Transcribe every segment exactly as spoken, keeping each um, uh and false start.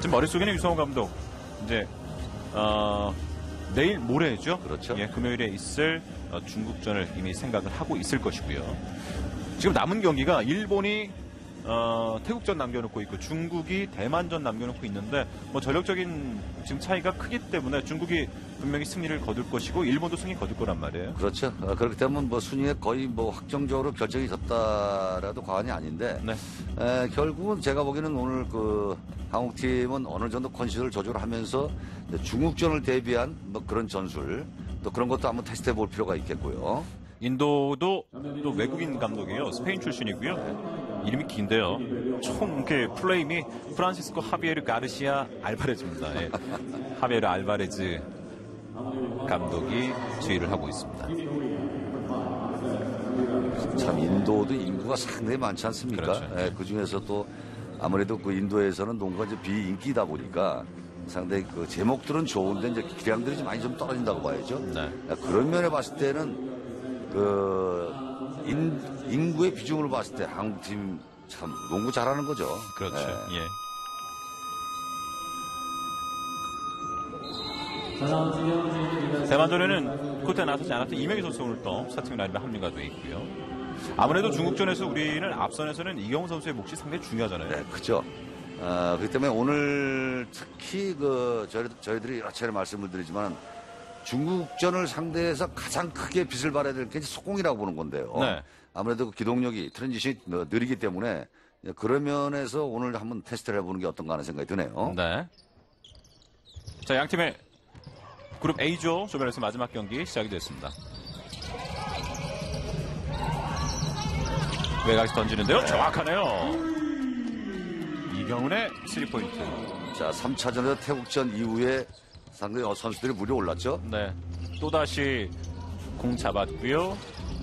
지금 머릿속에는 유성호 감독 이제 어, 내일 모레죠. 그렇죠. 예, 금요일에 있을 어, 중국전을 이미 생각을 하고 있을 것이고요. 지금 남은 경기가 일본이 어, 태국전 남겨놓고 있고 중국이 대만전 남겨놓고 있는데 뭐 전력적인 지금 차이가 크기 때문에 중국이 분명히 승리를 거둘 것이고 일본도 승리 거둘 거란 말이에요. 그렇죠. 어, 그렇기 때문에 뭐 순위에 거의 뭐 확정적으로 결정이 졌다라도 과언이 아닌데 네. 에, 결국은 제가 보기에는 오늘 그 한국팀은 어느 정도 컨디션을 조절하면서 중국전을 대비한 뭐 그런 전술 또 그런 것도 한번 테스트해 볼 필요가 있겠고요. 인도도 또 외국인 감독이에요. 스페인 출신이고요. 이름이 긴데요. 총 그 플레임이 프란시스코 하비에르 가르시아 알바레즈입니다. 예. 하비에르 알바레즈 감독이 지휘를 하고 있습니다. 참 인도도 인구가 상당히 많지 않습니까? 그렇죠. 예, 그 중에서 또 아무래도 그 인도에서는 농구가 이제 비인기다 보니까 상당히 그 제목들은 좋은데 이제 기량들이 좀 많이 좀 떨어진다고 봐야죠. 네. 그런 면에 봤을 때는 그 인, 인구의 비중으로 봤을 때 한국팀 참 농구 잘하는 거죠. 그렇죠. 예. 예. 대만전에는 코트에 나서지 않았던 이명희 선수 오늘 또 스타팅 라인에 합류가 되어 있고요. 아무래도 중국전에서 우리는 앞선에서는 이경호 선수의 몫이 상당히 중요하잖아요. 네, 그죠. 아, 그렇기 때문에 오늘 특히 그 저희, 저희들이 여러 차례 말씀을 드리지만 중국전을 상대해서 가장 크게 빛을 발해야 될 게 속공이라고 보는 건데요. 네. 아무래도 그 기동력이 트랜지션이 느리기 때문에 그런 면에서 오늘 한번 테스트를 해보는 게 어떤가 하는 생각이 드네요. 네. 자, 양 팀의 그룹 A조 조별에서 마지막 경기 시작이 됐습니다. 외곽에서 던지는데요. 네. 정확하네요. 이경훈의 쓰리 포인트. 자, 삼 차전에서 태국전 이후에 상당히 선수들이 무려 올랐죠. 네. 또다시 공 잡았고요.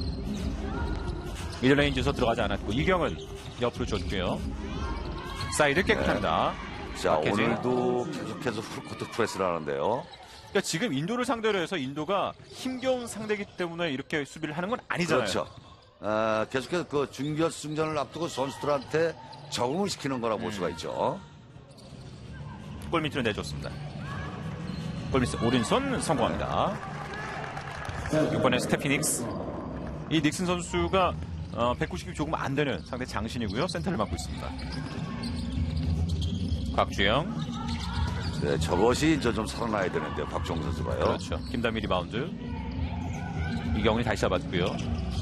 미들레인지에서 들어가지 않았고 이경은 옆으로 줬고요. 사이드 깨끗합니다. 네. 자, 박혜진. 오늘도 계속해서 풀코트 프레스를 하는데요. 그러니까 지금 인도를 상대로 해서 인도가 힘겨운 상대이기 때문에 이렇게 수비를 하는 건 아니잖아요. 그렇죠. 아, 계속해서 그 준결승전을 앞두고 선수들한테 적응을 시키는 거라고 음. 볼 수가 있죠. 골 밑으로 내줬습니다. 골 밑 오른손 성공합니다. 육 번에 스테피 닉스. 이 닉슨 선수가 어, 백구십이 조금 안 되는 상대 장신이고요. 센터를 맡고 있습니다. 곽주영. 네, 저것이 이제 좀 살아나야 되는데요. 박종 선수가요. 그렇죠. 김다미 리바운드. 이경훈이 다시 잡았고요.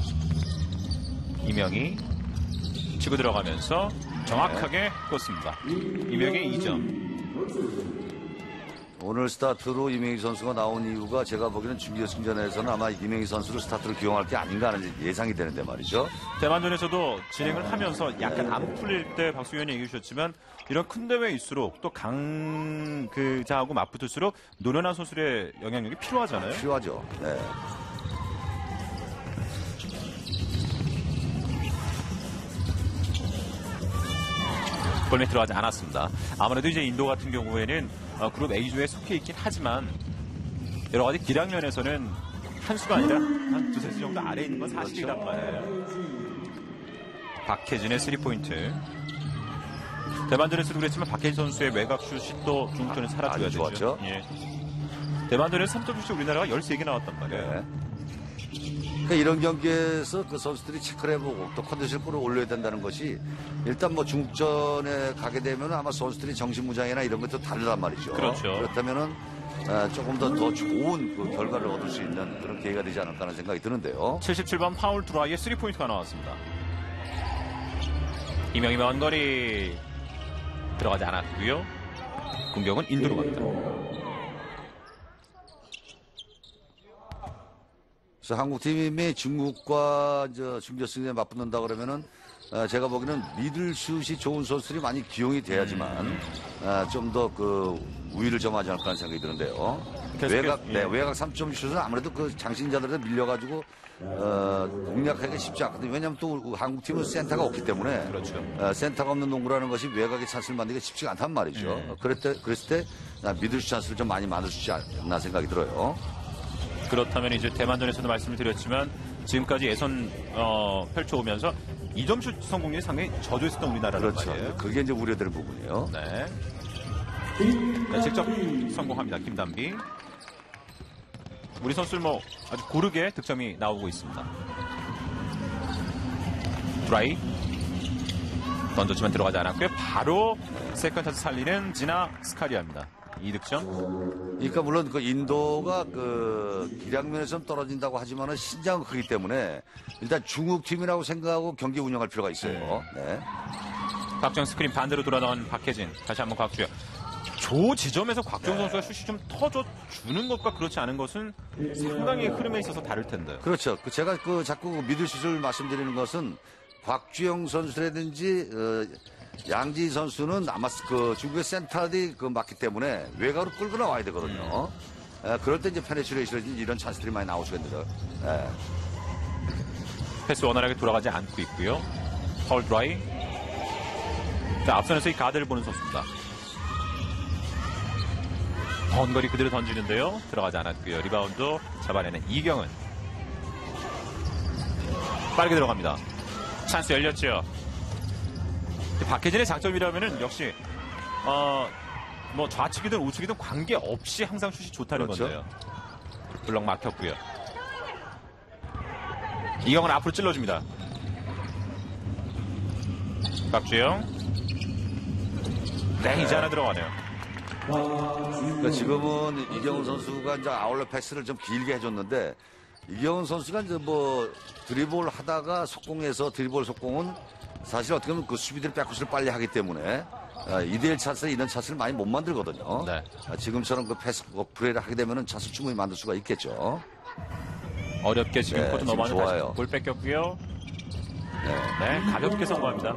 이명희 치고 들어가면서 정확하게 네. 꽂습니다. 이명희 이 점. 오늘 스타트로 이명희 선수가 나온 이유가 제가 보기에는 준비결승전에서는 아마 이명희 선수를 스타트로 기용할 게 아닌가 하는 예상이 되는데 말이죠. 대만전에서도 진행을 하면서 약간 안 풀릴 때 박수현이 얘기해 주셨지만 이런 큰 대회일수록 또 강 그 자하고 맞붙을수록 노련한 선수의 영향력이 필요하잖아요. 필요하죠. 네. 골밑 들어가지 않았습니다. 아무래도 이제 인도 같은 경우에는 어, 그룹 A조에 속해 있긴 하지만 여러 가지 기량면에서는 한 수가 아니라 한 두세 수 정도 아래에 있는 건 사실이란 말이에요. 박혜진의 쓰리 포인트. 대만전에서도 그랬지만 박혜진 선수의 외곽 슛이 또 중국전에 살아줘야 되죠. 좋았죠. 예. 대만전에서 삼 점 슛이 우리나라가 열세 개 나왔단 말이에요. 네. 그러니까 이런 경기에서 그 선수들이 체크를 해보고 또 컨디션을 끌어올려야 된다는 것이 일단 뭐 중국전에 가게 되면 아마 선수들이 정신무장이나 이런 것도 다르단 말이죠. 그렇죠. 그렇다면은 아, 조금 더, 더 좋은 그 결과를 얻을 수 있는 그런 기회가 되지 않을까 하는 생각이 드는데요. 칠십칠 번 파울 드라이의 쓰리 포인트가 나왔습니다. 이명희 먼 거리 들어가지 않았고요. 공격은 인도로 갑니다. 그래서 한국팀이 중국과 준결승에 맞붙는다 그러면은 어, 제가 보기에는 미들슛이 좋은 선수들이 많이 기용이 돼야지만 음. 어, 좀 더 그 우위를 점하지 않을까 하는 생각이 드는데요. 외곽, 예. 네, 외곽 삼 점 슛은 아무래도 그 장신자들한테 밀려가지고 어, 공략하기가 쉽지 않거든요. 왜냐하면 또 한국팀은 센터가 없기 때문에 그렇죠. 어, 센터가 없는 농구라는 것이 외곽의 찬스를 만들기가 쉽지가 않단 말이죠. 음. 그랬을 때, 그랬을 때 미들슛 찬스를 좀 많이 만들 수 있지 않나 생각이 들어요. 그렇다면 이제 대만전에서도 말씀을 드렸지만 지금까지 예선 어, 펼쳐오면서 이 점 슛 성공률이 상당히 저조했었던 우리나라란 그렇죠. 말이에요. 그게 이제 우려되는 부분이에요. 네. 네, 직접 성공합니다. 김단비. 우리 선수들 뭐 아주 고르게 득점이 나오고 있습니다. 드라이 던졌지만 들어가지 않았고요. 바로 세컨 차트 살리는 지나 스카리아입니다. 이 득점. 그러니까 물론 그 인도가 그 기량면에서 좀 떨어진다고 하지만은 신장은 크기 때문에 일단 중국 팀이라고 생각하고 경기 운영할 필요가 있어요. 네. 곽정 스크린 반대로 돌아나온 박혜진. 다시 한번 곽주영. 조 지점에서 곽정 선수가 슛이 좀 터져 주는 것과 그렇지 않은 것은 상당히 흐름에 있어서 다를 텐데. 그렇죠. 그 제가 그 자꾸 그 미들슛을 말씀드리는 것은 곽주영 선수라든지 어, 양지 선수는 아마 그 중국의 센터들이 그 맞기 때문에 외곽으로 끌고 나와야 되거든요. 에, 그럴 때 이제 페네츄레이션 이런 찬스들이 많이 나올 수가 있는데요. 에. 패스 원활하게 돌아가지 않고 있고요. 파울 드라이. 자, 앞선에서 이 가드를 보는 선수입니다. 먼 거리 그대로 던지는데요. 들어가지 않았고요. 리바운드 잡아내는 이경은. 빠르게 들어갑니다. 찬스 열렸죠. 박혜진의 장점이라면은 역시 어, 뭐 좌측이든 우측이든 관계없이 항상 슛이 좋다는 그렇죠. 건데요. 블럭 막혔고요. 이경은 앞으로 찔러줍니다. 박주영. 네, 이제 하나 들어가네요. 그러니까 지금은 이경훈 선수가 이제 아울렛 패스를 좀 길게 해줬는데 이경훈 선수가 이제 뭐 드리블 하다가 속공에서 드리블 속공은 사실 어떻게 보면 그 수비들이 백코스를 빨리 하기 때문에 이 대 일 찬스에 이런 찬스를 많이 못 만들거든요. 네. 지금처럼 그 패스 플레이를 하게 되면 찬스 충분히 만들 수가 있겠죠. 어렵게 지금 네, 코트 지금 넘어가는 좋아요. 다시 볼 뺏겼고요. 네, 가볍게 성공합니다.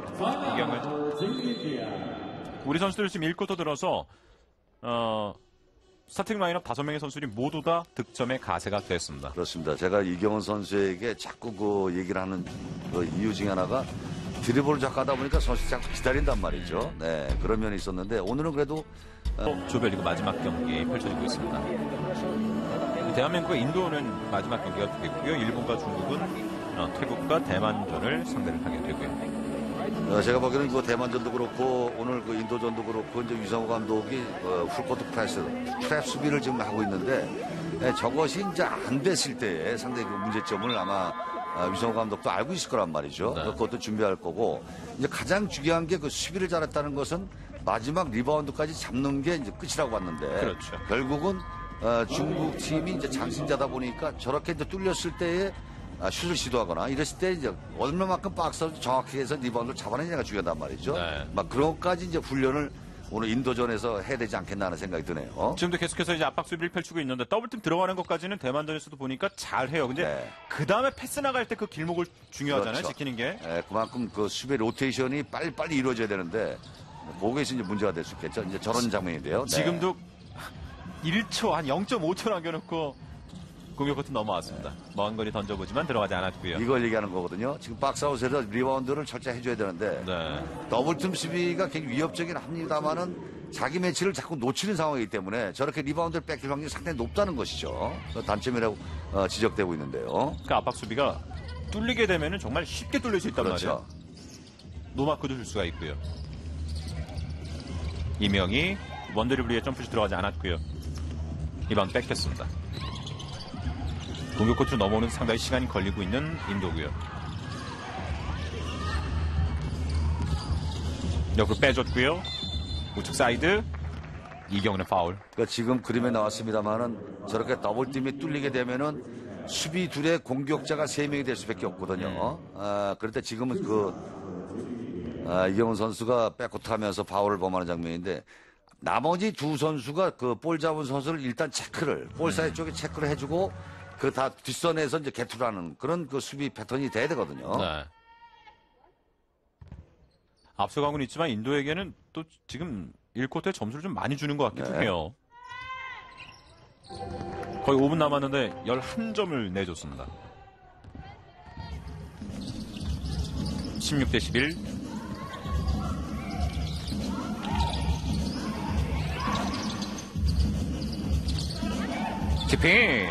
이경은. 우리 선수들 지금 일 쿼터 들어서 어, 스타팅 라인업 다섯 명의 선수들이 모두 다 득점의 가세가 됐습니다. 그렇습니다. 제가 이경훈 선수에게 자꾸 그 얘기를 하는 그 이유 중에 하나가 드리블을 자꾸 하다 보니까 선수 자꾸 기다린단 말이죠. 네, 그런 면이 있었는데 오늘은 그래도 어, 조별리그 마지막 경기 펼쳐지고 있습니다. 대한민국과 인도는 마지막 경기가 되겠고요. 일본과 중국은 어, 태국과 대만전을 상대를 하게 되고요. 어, 제가 보기에는 그 대만전도 그렇고 오늘 그 인도전도 그렇고 이제 유성호 감독이 어, 풀코트 프레스, 트랩 수비를 지금 하고 있는데 예, 저것이 이제 안 됐을 때에 상당히 그 문제점을 아마 아, 유성호 감독도 알고 있을 거란 말이죠. 네. 그것도 준비할 거고 이제 가장 중요한 게 그 수비를 잘했다는 것은 마지막 리바운드까지 잡는 게 이제 끝이라고 봤는데 그렇죠. 결국은 어, 중국 팀이 이제 장신자다 보니까 저렇게 이제 뚫렸을 때에 아, 슛을 시도하거나 이랬을 때 이제 얼마만큼 박스를 정확히 해서 리바운드를 잡아내냐가 중요하단 말이죠. 네. 막 그런 것까지 이제 훈련을 오늘 인도전에서 해야 되지 않겠나 하는 생각이 드네요. 지금도 계속해서 이제 압박 수비를 펼치고 있는데 더블팀 들어가는 것까지는 대만전에서도 보니까 잘해요. 근데 네. 그 다음에 패스 나갈 때 그 길목을 중요하잖아요. 그렇죠. 지키는 게. 예, 그만큼 그 수비 로테이션이 빨리빨리 이루어져야 되는데 거기에서 이제 문제가 될 수 있겠죠. 이제 저런 장면인데요. 네. 지금도 일 초, 한 영 점 오 초 남겨놓고 공격 코트 넘어왔습니다. 먼 거리 던져보지만 들어가지 않았고요. 이걸 얘기하는 거거든요. 지금 박스아웃에서 리바운드를 철저히 해줘야 되는데 네. 더블팀 수비가 굉장히 위협적이긴 합니다만은 자기 매치를 자꾸 놓치는 상황이기 때문에 저렇게 리바운드를 뺏길 확률이 상당히 높다는 것이죠. 그 단점이라고 어, 지적되고 있는데요. 그 압박 수비가 뚫리게 되면 정말 쉽게 뚫릴 수 있단 그렇죠. 말이에요. 노마크도 줄 수가 있고요. 이명이 원드리블리에 점프슛 들어가지 않았고요. 리바운드 뺏겼습니다. 공격 코트로 넘어오는 상당히 시간이 걸리고 있는 인도고요. 옆으로 빼줬고요. 우측 사이드 이경은의 파울. 그러니까 지금 그림에 나왔습니다만은 저렇게 더블팀이 뚫리게 되면은 수비 둘의 공격자가 세 명이 될 수밖에 없거든요. 아, 그럴 때 지금은 그 아, 이경훈 선수가 백코트하면서 파울을 범하는 장면인데 나머지 두 선수가 그 볼 잡은 선수를 일단 체크를 볼 사이 쪽에 체크를 해주고 그 다 뒷선에서 이제 개투를 하는 그런 그 수비 패턴이 돼야 되거든요. 네. 앞서가고는 있지만 인도에게는 또 지금 일 쿼터에 점수를 좀 많이 주는 것 같기도 네. 해요. 거의 오 분 남았는데 열한 점을 내줬습니다. 십육 대 십일. 티핑.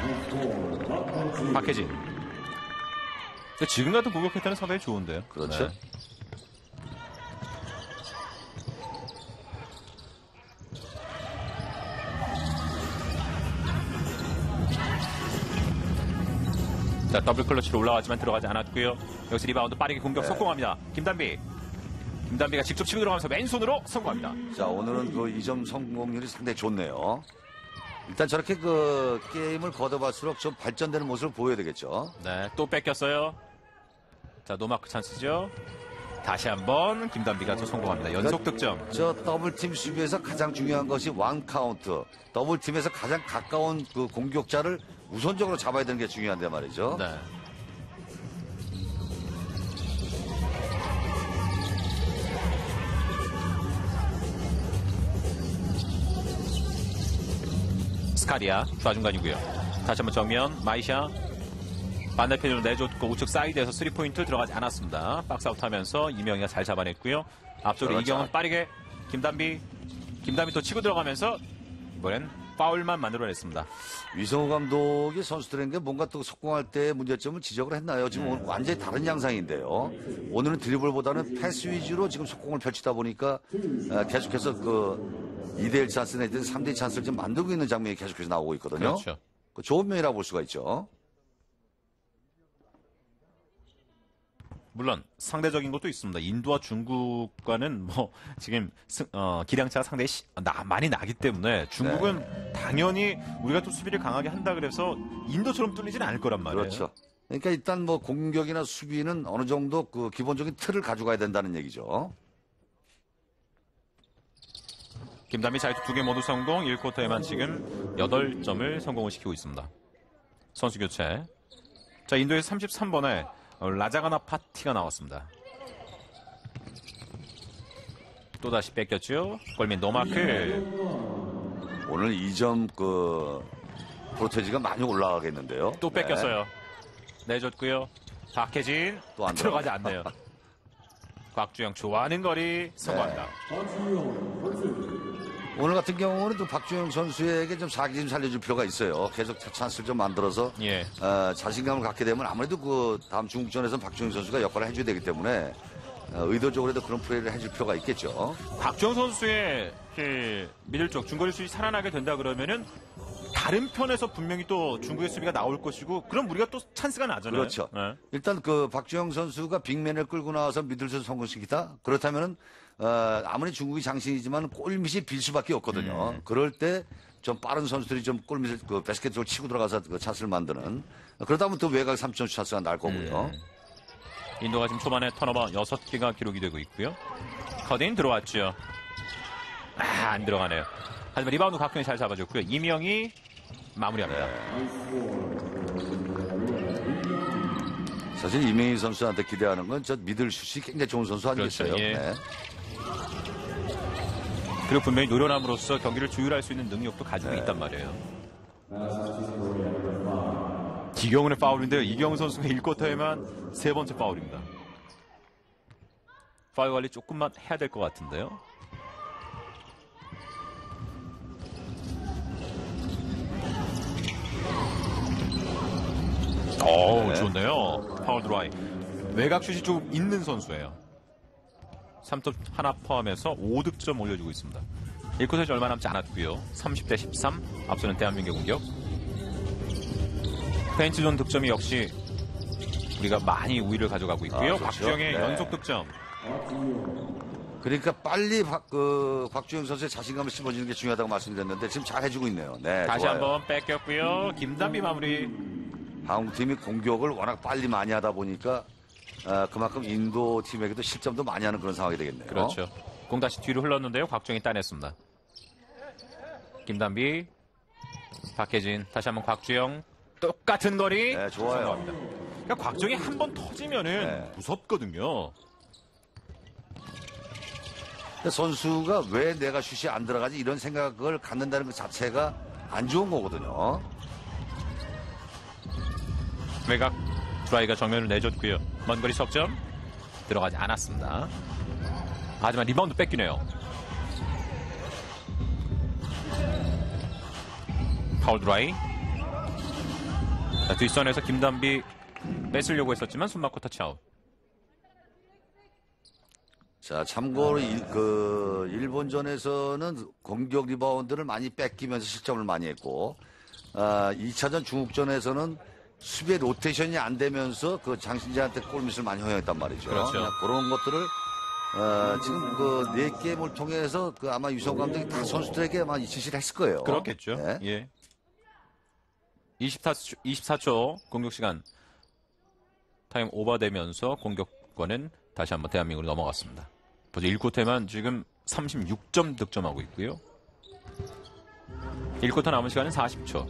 박혜진. 근데 지금 같은 공격 패턴은 상당히 좋은데요. 그렇죠. 네. 자, 더블 클러치로 올라왔지만 들어가지 않았고요. 여기서 리바운드 빠르게 공격 네. 성공합니다. 김단비. 김단비가 직접 치고 들어가면서 왼손으로 성공합니다. 자, 오늘은 그 이 점 성공률이 상당히 좋네요. 일단 저렇게 그 게임을 걷어갈수록 좀 발전되는 모습을 보여야 되겠죠. 네, 또 뺏겼어요. 자, 노마크 찬스죠. 다시 한번 김단비가 또 성공합니다. 연속 득점. 저 더블팀 수비에서 가장 중요한 것이 원 카운트. 더블팀에서 가장 가까운 그 공격자를 우선적으로 잡아야 되는 게 중요한데 말이죠. 네. 스카리아 좌중간이고요. 다시 한번 정면 마이샤 반대편으로 내줬고 우측 사이드에서 쓰리 포인트 들어가지 않았습니다. 박스아웃 하면서 이명희가 잘 잡아냈고요. 앞쪽으로 그렇죠. 이경은 빠르게 김단비 김단비 또 치고 들어가면서 이번엔 파울만 만들어냈습니다. 위성호 감독이 선수들에게 뭔가 또 속공할 때 문제점을 지적을 했나요? 지금 오늘 완전히 다른 양상인데요. 오늘은 드리블보다는 패스 위주로 지금 속공을 펼치다 보니까 아, 계속해서 그 이 대 일 찬스 내지는 삼 대 이 찬스를 좀 만들고 있는 장면이 계속해서 나오고 있거든요. 그렇죠. 그 좋은 면이라고 볼 수가 있죠. 물론 상대적인 것도 있습니다. 인도와 중국과는 뭐 지금 승- 어, 기량차가 상당히 시- 나, 많이 나기 때문에 중국은 네. 당연히 우리가 또 수비를 강하게 한다 그래서 인도처럼 뚫리지는 않을 거란 말이에요. 그렇죠. 그러니까 일단 뭐 공격이나 수비는 어느 정도 그 기본적인 틀을 가져가야 된다는 얘기죠. 김담희 자유투 두 개 모두 성공. 일 쿼터에만 지금 여덟 점을 성공을 시키고 있습니다. 선수 교체. 자, 인도의 삼십삼 번에 라자가나 파티가 나왔습니다. 또다시 뺏겼죠. 골민 노마크. 오늘 이 점 그 프로테지가 많이 올라가겠는데요. 또 뺏겼어요. 내줬고요. 박혜진 또안 들어가지 않네요. 곽주영 좋아하는 거리 성공합니다. 오늘 같은 경우는 또 박주영 선수에게 좀 사기 좀 살려줄 필요가 있어요. 계속 찬스를 좀 만들어서 예. 어, 자신감을 갖게 되면 아무래도 그 다음 중국전에서는 박주영 선수가 역할을 해줘야 되기 때문에 어, 의도적으로도 그런 플레이를 해줄 필요가 있겠죠. 곽주영 선수의 그 미들 쪽 중거리 수비 살아나게 된다 그러면은 다른 편에서 분명히 또 중국의 수비가 나올 것이고 그럼 우리가 또 찬스가 나잖아요. 그렇죠. 네. 일단 그 박주영 선수가 빅맨을 끌고 나와서 미들슛 성공시키다. 그렇다면은 어, 아무리 중국이 장신이지만 골밑이 빌 수밖에 없거든요. 음. 그럴 때 좀 빠른 선수들이 좀 골밑을 그 바스켓을 치고 들어가서 그 찬스를 만드는. 그러다 보면 또 외곽 삼 점 찬스가 날 거고요. 음. 인도가 지금 초반에 턴오버 여섯 개가 기록이 되고 있고요. 커딘 들어왔죠. 아, 안 들어가네요. 하지만 리바운드 곽준이 잘 잡아줬고요. 이명이 마무리합니다. 사실 이명희 선수한테 기대하는 건 저 미들슛이 굉장히 좋은 선수 아니겠어요? 그렇죠, 예. 네. 그리고 분명히 노련함으로써 경기를 조율할 수 있는 능력도 가지고 네. 있단 말이에요. 이경훈의 파울인데요. 이경훈 선수가 일 쿼터에만 세 번째 파울입니다. 파울 관리 조금만 해야 될 것 같은데요. 오, 네. 좋네요. 파울 드라이. 외곽 슛이 조금 있는 선수예요. 삼 점 하나 포함해서 오 득점 올려주고 있습니다. 일 쿼터에 얼마 남지 않았고요. 삼십 대 십삼 앞서는 대한민국 공격. 페인트존 득점이 역시 우리가 많이 우위를 가져가고 있고요. 아, 좋죠. 박주영의 네. 연속 득점. 그러니까 빨리 박, 그, 박주영 선수의 자신감을 심어주는 게 중요하다고 말씀드렸는데 지금 잘 해주고 있네요. 네, 다시 좋아요. 한번 뺏겼고요. 김단비 마무리. 한국팀이 공격을 워낙 빨리 많이 하다 보니까 어, 그만큼 인도 팀에게도 실점도 많이 하는 그런 상황이 되겠네요. 그렇죠. 공 다시 뒤로 흘렀는데요. 곽주영이 따냈습니다. 김단비, 박혜진, 다시 한번 곽주영. 똑같은 거리. 네, 좋아요. 성공합니다. 그러니까 곽주영이 한 번 터지면은 네. 무섭거든요. 근데 선수가 왜 내가 슛이 안 들어가지 이런 생각을 갖는다는 것 자체가 안 좋은 거거든요. 외곽 드라이가 정면을 내줬고요. 먼 거리 석점 들어가지 않았습니다. 하지만 리바운드 뺏기네요. 파울 드라이. 자, 뒷선에서 김단비 뺏으려고 했었지만 손맞고 터치아웃. 자, 참고로 일, 그 일본전에서는 공격 리바운드를 많이 뺏기면서 실점을 많이 했고 아, 이 차전 중국전에서는 수비의 로테이션이 안 되면서 그 장신재한테 골밑을 많이 허용했단 말이죠. 그렇죠. 그냥 그런 것들을 어, 지금 그 네 게임을 통해서 그 아마 유성 감독이 다 선수들에게 아마 이 지시를 했을 거예요. 그렇겠죠. 네. 예. 이십사 초, 이십사 초 공격 시간 타임 오버되면서 공격권은 다시 한번 대한민국으로 넘어갔습니다. 벌써 일 쿼터에만 지금 삼십육 점 득점하고 있고요. 일 쿼터 남은 시간은 사십 초.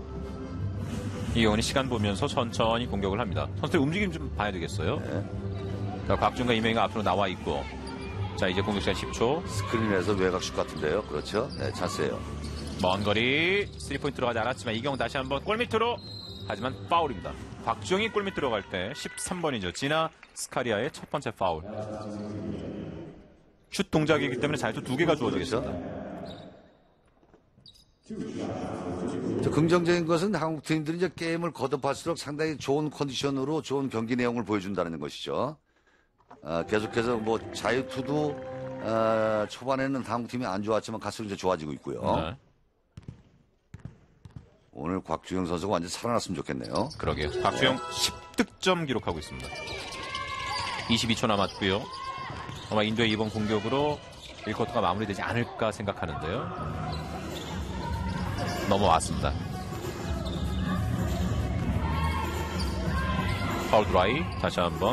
이경훈이 시간 보면서 천천히 공격을 합니다. 선수들 움직임 좀 봐야 되겠어요. 네. 자, 곽준과 이명희가 앞으로 나와 있고, 자 이제 공격 시간 십 초. 스크린에서 외곽슛 같은데요. 그렇죠. 네, 찬스예요. 먼 거리 쓰리 포인트 들어가지 않았지만 이경 다시 한번 골밑으로, 하지만 파울입니다. 곽주영이 골밑 들어갈 때 십삼 번이죠. 지나 스카리아의 첫 번째 파울. 슛 동작이기 때문에 자유투 두 개가 주어지겠습니다. 저 긍정적인 것은 한국 팀들이 이제 게임을 거듭할수록 상당히 좋은 컨디션으로 좋은 경기 내용을 보여준다는 것이죠. 아, 계속해서 뭐 자유투도 아, 초반에는 한국 팀이 안 좋았지만 갈수록 이제 좋아지고 있고요. 네. 오늘 곽주영 선수가 완전 살아났으면 좋겠네요. 그러게요. 곽주영 십 득점 기록하고 있습니다. 이십이 초 남았고요. 아마 인도의 이번 공격으로 일 쿼터가 마무리되지 않을까 생각하는데요. 넘어왔습니다. 파울 드라이 다시 한번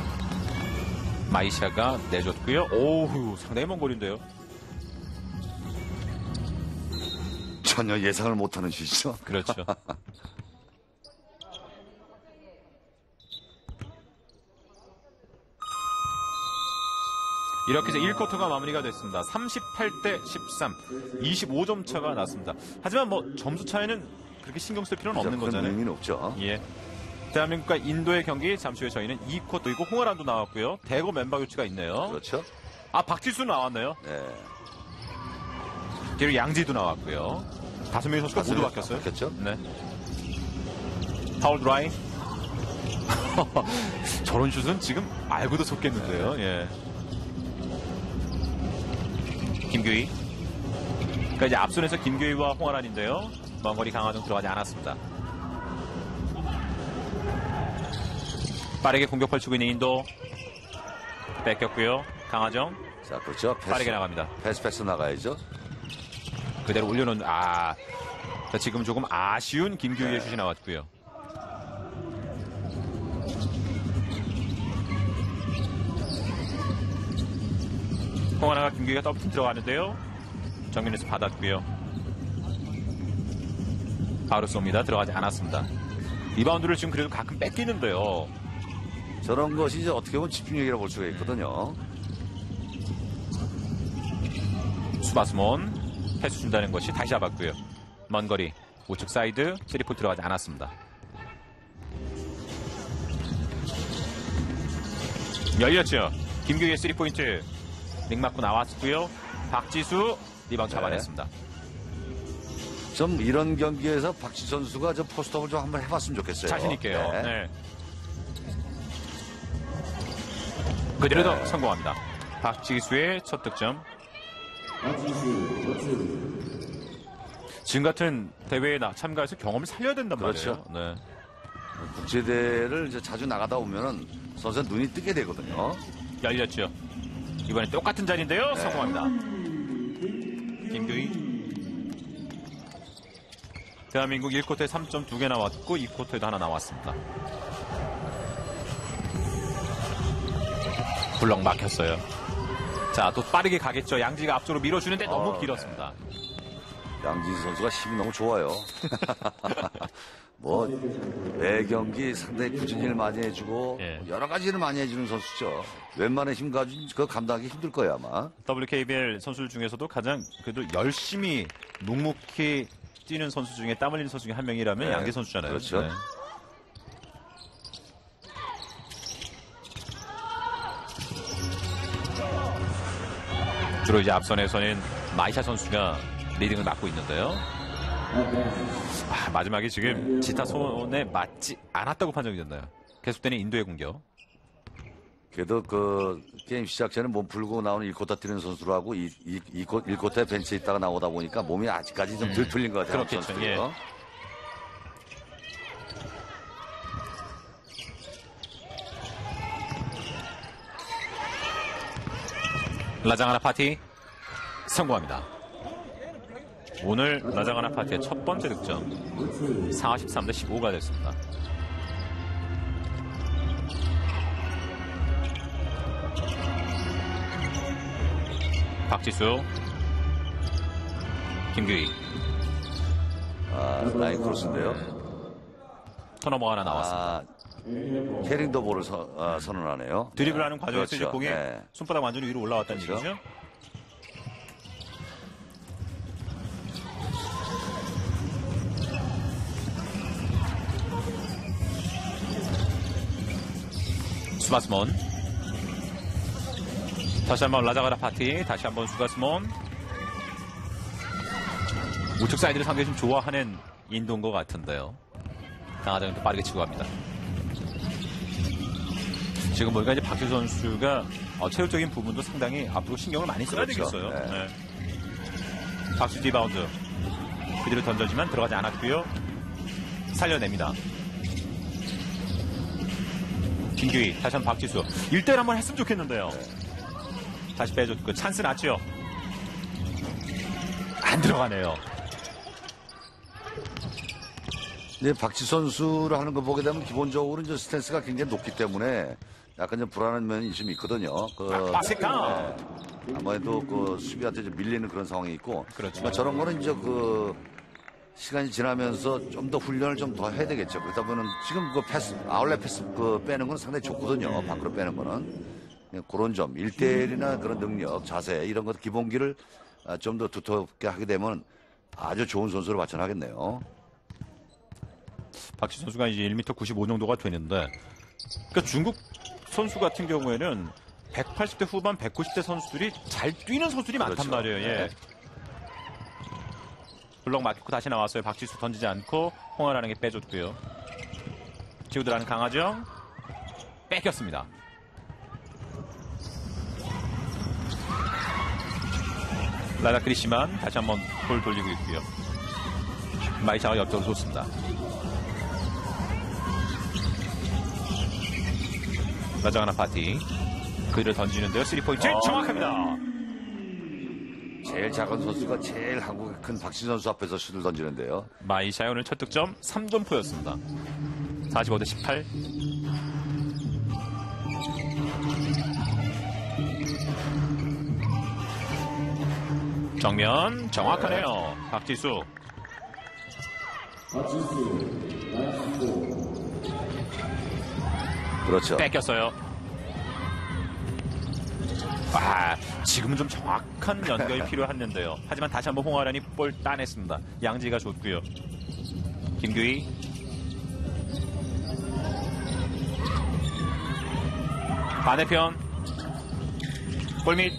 마이샤가 내줬고요. 오우, 상당히 먼 거리인데요. 전혀 예상을 못하는 슛이죠. 그렇죠. 이렇게 해서 일 쿼터가 마무리가 됐습니다. 삼십팔 대 십삼, 이십오 점 차가 났습니다. 하지만 뭐 점수 차이는 그렇게 신경 쓸 필요는 없는 그런 거잖아요. 의미는 없죠. 예. 대한민국과 인도의 경기 잠시 후에 저희는 이 쿼터이고 홍아란도 나왔고요. 대거 멤버 교체가 있네요. 그렇죠. 아, 박지수 나왔네요. 네. 그리고 양지도 나왔고요. 다섯 명의 선수가 모두 바뀌었어요. 바뀌었죠. 네. 파울 드라이. 저런 슛은 지금 알고도 속겠는데요. 예. 김규희. 그러니까 이제 앞선에서 김규희와 홍아란인데요. 먼 거리 강화정 들어가지 않았습니다. 빠르게 공격 펼치고 있는 인도. 뺏겼고요. 강화정. 자, 그렇죠. 패스, 빠르게 나갑니다. 패스 패스 나가야죠. 그대로 올려놓은, 아. 자, 지금 조금 아쉬운 김규희의 슛이 나왔고요. 홍하나가 김규희가 더블팀 들어가는데요. 정면에서 받았고요. 바로 쏩니다. 들어가지 않았습니다. 리바운드를 지금 그래도 가끔 뺏기는데요. 저런 것이 이제 어떻게 보면 집중력이라고 볼 수가 있거든요. 수바스몬 패스 준다는 것이 다시 잡았고요. 먼 거리 우측 사이드 쓰리 포인트 들어가지 않았습니다. 열렸죠. 김규희의 쓰리 포인트 링 맞고 나왔고요. 박지수 리바운드 잡아냈습니다. 좀 이런 경기에서 박지 선수가 저 포스트업을 좀 한번 해봤으면 좋겠어요. 자신 있게요. 네. 네. 그대로도 네. 성공합니다. 박지수의 첫 득점. 지금 같은 대회에 나- 참가해서 경험을 살려야 된단 그렇죠. 말이에요. 네. 국제대회를 이제 자주 나가다 보면은 선수는 눈이 뜨게 되거든요. 열렸죠. 이번엔 똑같은 자리인데요. 네. 성공합니다. 김규희. 대한민국 일 쿼터에 삼 점 두 개 나왔고 이 쿼터에도 하나 나왔습니다. 블럭 막혔어요. 자, 또 빠르게 가겠죠. 양지가 앞쪽으로 밀어주는데 너무 어, 길었습니다. 양진수 선수가 힘이 너무 좋아요. 뭐, 매 경기 상당히 꾸준히 일 많이 해주고, 예. 여러 가지 일을 많이 해주는 선수죠. 웬만한 힘 가지고 그거 감당하기 힘들 거예요, 아마. 더블유케이비엘 선수들 중에서도 가장 그래도 열심히 묵묵히 뛰는 선수 중에 땀 흘리는 선수 중에 한 명이라면 네, 양재 선수잖아요. 그렇죠. 네. 주로 이제 앞선에서는 마이샤 선수가 리딩을 맡고 있는데요. 아, 마지막에 지금 지타 손에 맞지 않았다고 판정이 됐나요? 계속되는 인도의 공격. 그래도 그 게임 시작 전에 몸 풀고 나오는 일 쿼터 뛰는 선수라고 이, 이, 이 쿼- 일 쿼터에 벤치에 있다가 나오다 보니까 몸이 아직까지 좀 덜 풀린 것 같아요. 그렇겠죠, 선수들이요. 라자가나 파티 성공합니다. 오늘 라자가나 파티의 첫 번째 득점 사십삼 대 십오가 됐습니다. 박지수, 김규희. 아, 라인 크로스인데요. 턴오버가 하나 나왔습니다. 아, 캐링 더 볼을 서, 아, 선언하네요. 드리블하는 과정에서 그렇죠. 이제 공이 네. 손바닥 완전히 위로 올라왔다는 그렇죠. 얘기죠. 수바스몬. 다시 한번 라자가나 파티. 다시 한번 수바스몬. 우측 사이드를 상당히 좀 좋아하는 인도인 것 같은데요. 강하정이 또 빠르게 치고 갑니다. 지금 보니까 이제 박지수 선수가 어, 체력적인 부분도 상당히 앞으로 신경을 많이 써야 그렇죠. 되겠어요. 네. 네. 박지수 리바운드. 그대로 던져지만 들어가지 않았고요. 살려냅니다. 김규희, 다시 한번 박지수. 일 대일 한번 했으면 좋겠는데요. 네. 다시 빼줬고 찬스 났죠. 안 들어가네요. 네, 박지 선수를 하는 거 보게 되면 기본적으로 이제 스탠스가 굉장히 높기 때문에 약간 좀 불안한 면이 좀 있거든요. 그, 바색다. 네, 아무래도 그 수비한테 좀 밀리는 그런 상황이 있고. 그렇죠. 그러니까 저런 거는 이제 그 시간이 지나면서 좀 더 훈련을 좀 더 해야 되겠죠. 그러다 보면 지금 그 패스, 아울렛 패스 그 빼는 건 상당히 좋거든요. 밖으로 빼는 거는. 그냥 그런 점, 일대일이나 그런 능력, 자세 이런 것 기본기를 좀 더 두텁게 하게 되면 아주 좋은 선수로 발전하겠네요. 박지수 선수가 이제 일 미터 구십오 정도가 되는데, 그러니까 중국 선수 같은 경우에는 백팔십 대 후반, 백구십 대 선수들이 잘 뛰는 선수들이 많단 그렇죠. 말이에요. 예. 네. 블럭 막히고 다시 나왔어요. 박지수 던지지 않고 홍아라는 게 빼줬고요. 치고 들어가는 강하정 뺏겼습니다. 라다 크리시만 다시 한번 볼 돌리고 있고요. 마이샤가 옆쪽으로 줬습니다. 라자가나 파티 그를 던지는데요. 쓰리 포인트 어. 정확합니다. 제일 작은 선수가 제일 한국의 큰 박지 선수 앞에서 슛을 던지는데요. 마이샤의 오늘 첫 득점 삼 점포였습니다. 사십오 대 십팔. 정면 정확하네요. 박지수. 그렇죠. 뺏겼어요. 아, 지금은 좀 정확한 연결이 필요했는데요. 하지만 다시 한번 홍아란이 볼 따냈습니다. 양지가 좋고요. 김규희. 반대편. 골밑.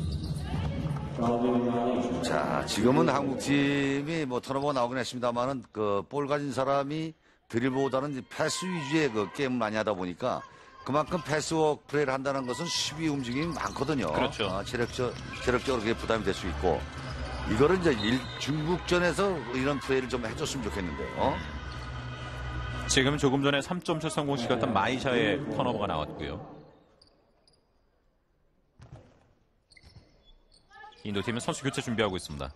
자, 지금은 한국 팀이 뭐 턴오버가 나오긴 했습니다만은 그 볼 가진 사람이 드리블보다는 패스 위주의 그 게임을 많이 하다 보니까 그만큼 패스워크 플레이를 한다는 것은 수비 움직임이 많거든요. 그렇죠. 아, 체력적, 체력적으로 그게 부담이 될 수 있고 이거를 이제 일, 중국전에서 이런 플레이를 좀 해줬으면 좋겠는데요. 지금 조금 전에 삼 점슛 성공시켰던 마이샤의 턴오버가 나왔고요. 인도팀은 선수 교체 준비하고 있습니다.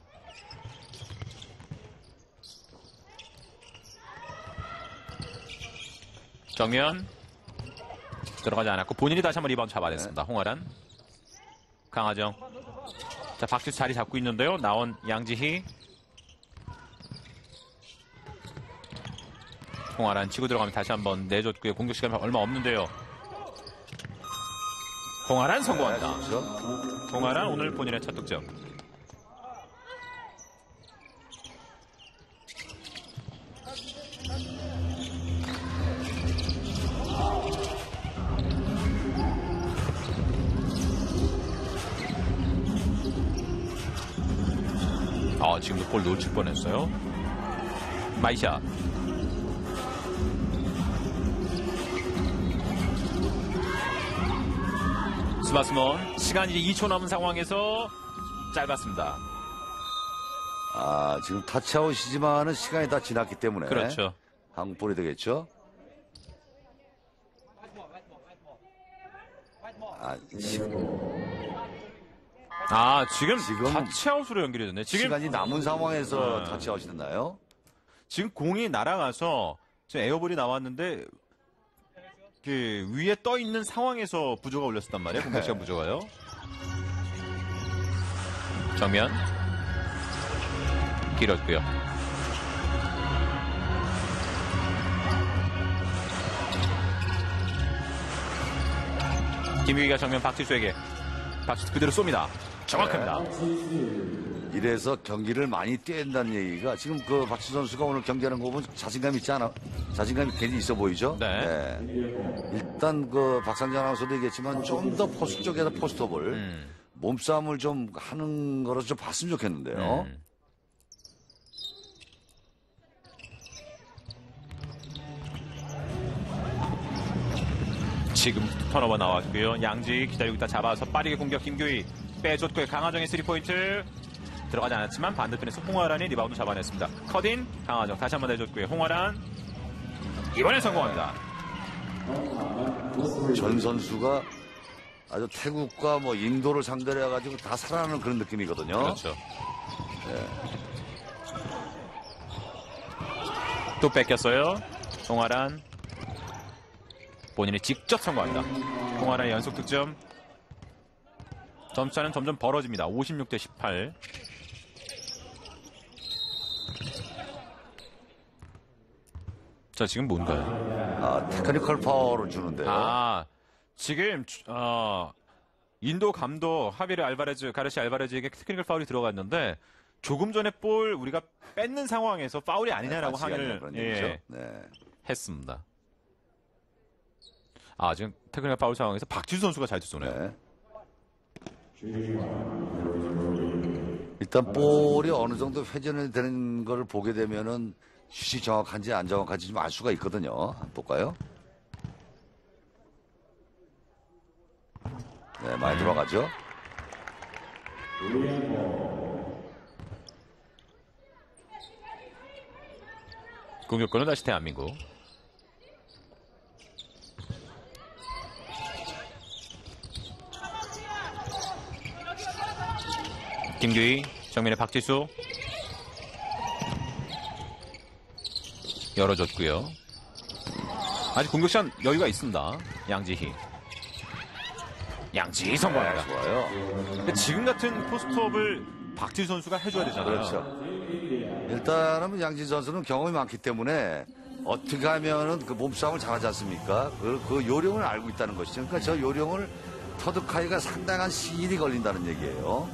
정면 들어가지 않았고 본인이 다시 한번 리바운드 잡아냈습니다. 홍아란. 강하정. 자, 박지수 자리 잡고 있는데요. 나온 양지희. 홍아란 치고 들어가면 다시 한번 내줬고요. 공격 시간 얼마 없는데요. 홍아란 성공합니다. 그렇죠. 홍아란 오늘 본인의 첫 득점. 아, 지금도 볼 놓칠 뻔했어요. 마이샤. 스바스몬. 시간이 이제 이 초 남은 상황에서 짧았습니다. 아, 지금 타치아웃이지만은 시간이 다 지났기 때문에 그렇죠. 한국 볼이 되겠죠. 아, 시, 아, 지금, 지금 타치아웃으로 연결이 됐네. 지금, 시간이 남은 상황에서 네. 터치아웃이 됐나요? 지금 공이 날아가서 지금 에어볼이 나왔는데 그 위에 떠 있는 상황에서 부조가 올렸었단 말이에요. 공격 시간 부조가요. 정면 길었고요. 김유희가 정면 박지수에게 박지수 그대로 쏩니다. 정확합니다. 이래서 경기를 많이 뛴다는 얘기가 지금 그 박지수 선수가 오늘 경기하는 거 보면 자신감 있지 않아? 자신감이 괜히 있어 보이죠? 네. 일단 그 박상장 아나운서도 얘기했지만 좀 더 포수 쪽에서 포스트업을 음. 몸싸움을 좀 하는 거로 좀 봤으면 좋겠는데요. 음. 지금 턴오버 나왔고요. 양지 기다리고 있다 잡아서 빠르게 공격 김규희 빼줬고요. 강하정의 쓰리포인트 들어가지 않았지만 반대편에서 홍화란이 리바운드 잡아냈습니다. 컷인 강하정 다시 한번 내줬고요. 홍화란 이번엔 성공합니다. 전 선수가 아주 태국과 뭐 인도를 상대로 해가지고 다 살아나는 그런 느낌이거든요. 그렇죠. 또 뺏겼어요. 홍화란 본인이 직접 성공합니다. 홍화란의 연속 득점. 점차는 점점 벌어집니다. 오십육 대 십팔. 자, 지금 뭔가요? 아, 테크니컬 파워를 주는데요. 아, 지금 어, 인도 감독 하비르 알바레즈, 가르시 알바레즈에게 테크니컬 파울이 들어갔는데 조금 전에 볼 우리가 뺏는 상황에서 파울이 아니냐라고 네, 항의를 그런 예, 얘기죠. 네. 했습니다. 아, 지금 테크니컬 파울 상황에서 박지수 선수가 잘 쏘네요. 네. 일단 볼이 어느 정도 회전이 되는 걸 보게 되면은 슛이 정확한지 안 정확한지 좀 알 수가 있거든요. 한번 볼까요? 네, 많이 들어가죠. 공격권은 다시 대한민국. 김규희, 정면에 박지수 열어줬고요. 아직 공격 시간 여유가 있습니다. 양지희. 양지희 성공합니다. 네, 좋아요. 근데 지금 같은 포스트업을 박지수 선수가 해줘야 되잖아요. 그렇죠. 일단은 양진 선수는 경험이 많기 때문에 어떻게 하면은 그 몸싸움을 잘하지 않습니까? 그, 그 요령을 알고 있다는 것이죠. 그러니까 저 요령을 터득하기가 상당한 시일이 걸린다는 얘기예요.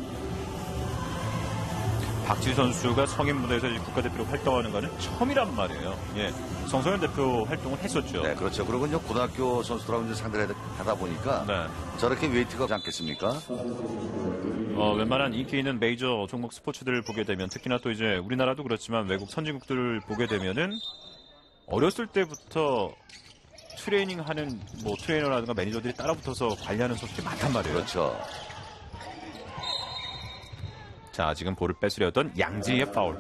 박지수 선수가 성인 무대에서 국가대표로 활동하는 거는 처음이란 말이에요. 예, 청소년 대표 활동을 했었죠. 네, 그렇죠. 그리고 이제 고등학교 선수들하고 이제 상대를 하다 보니까 네. 저렇게 웨이트가 없지 않겠습니까? 어, 웬만한 인기 있는 메이저 종목 스포츠들을 보게 되면 특히나 또 이제 우리나라도 그렇지만 외국 선진국들을 보게 되면은 어렸을 때부터 트레이닝하는 뭐 트레이너라든가 매니저들이 따라붙어서 관리하는 선수들이 많단 말이에요. 그렇죠. 자, 지금 볼을 뺏으려던 양지의 파울.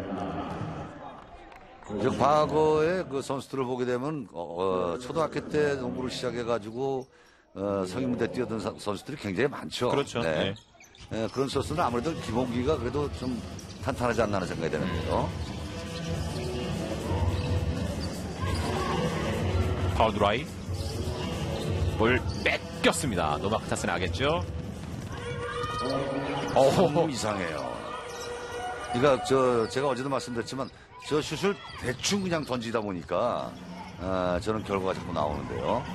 이제 과거에 그 선수들을 보게 되면 어, 어, 초등학교 때 농구를 시작해가지고 어, 성인 무대 뛰어든 사- 선수들이 굉장히 많죠. 그렇죠. 네. 예, 그런 선수는 아무래도 기본기가 그래도 좀 탄탄하지 않나 하는 생각이 드는데요. 파울 드라이. 볼 뺏겼습니다. 노마크 탓은 나겠죠? 좀 이상해요. 그러니까 저 제가 어제도 말씀드렸지만 저 슛을 대충 그냥 던지다 보니까 아, 저런 결과가 자꾸 나오는데요.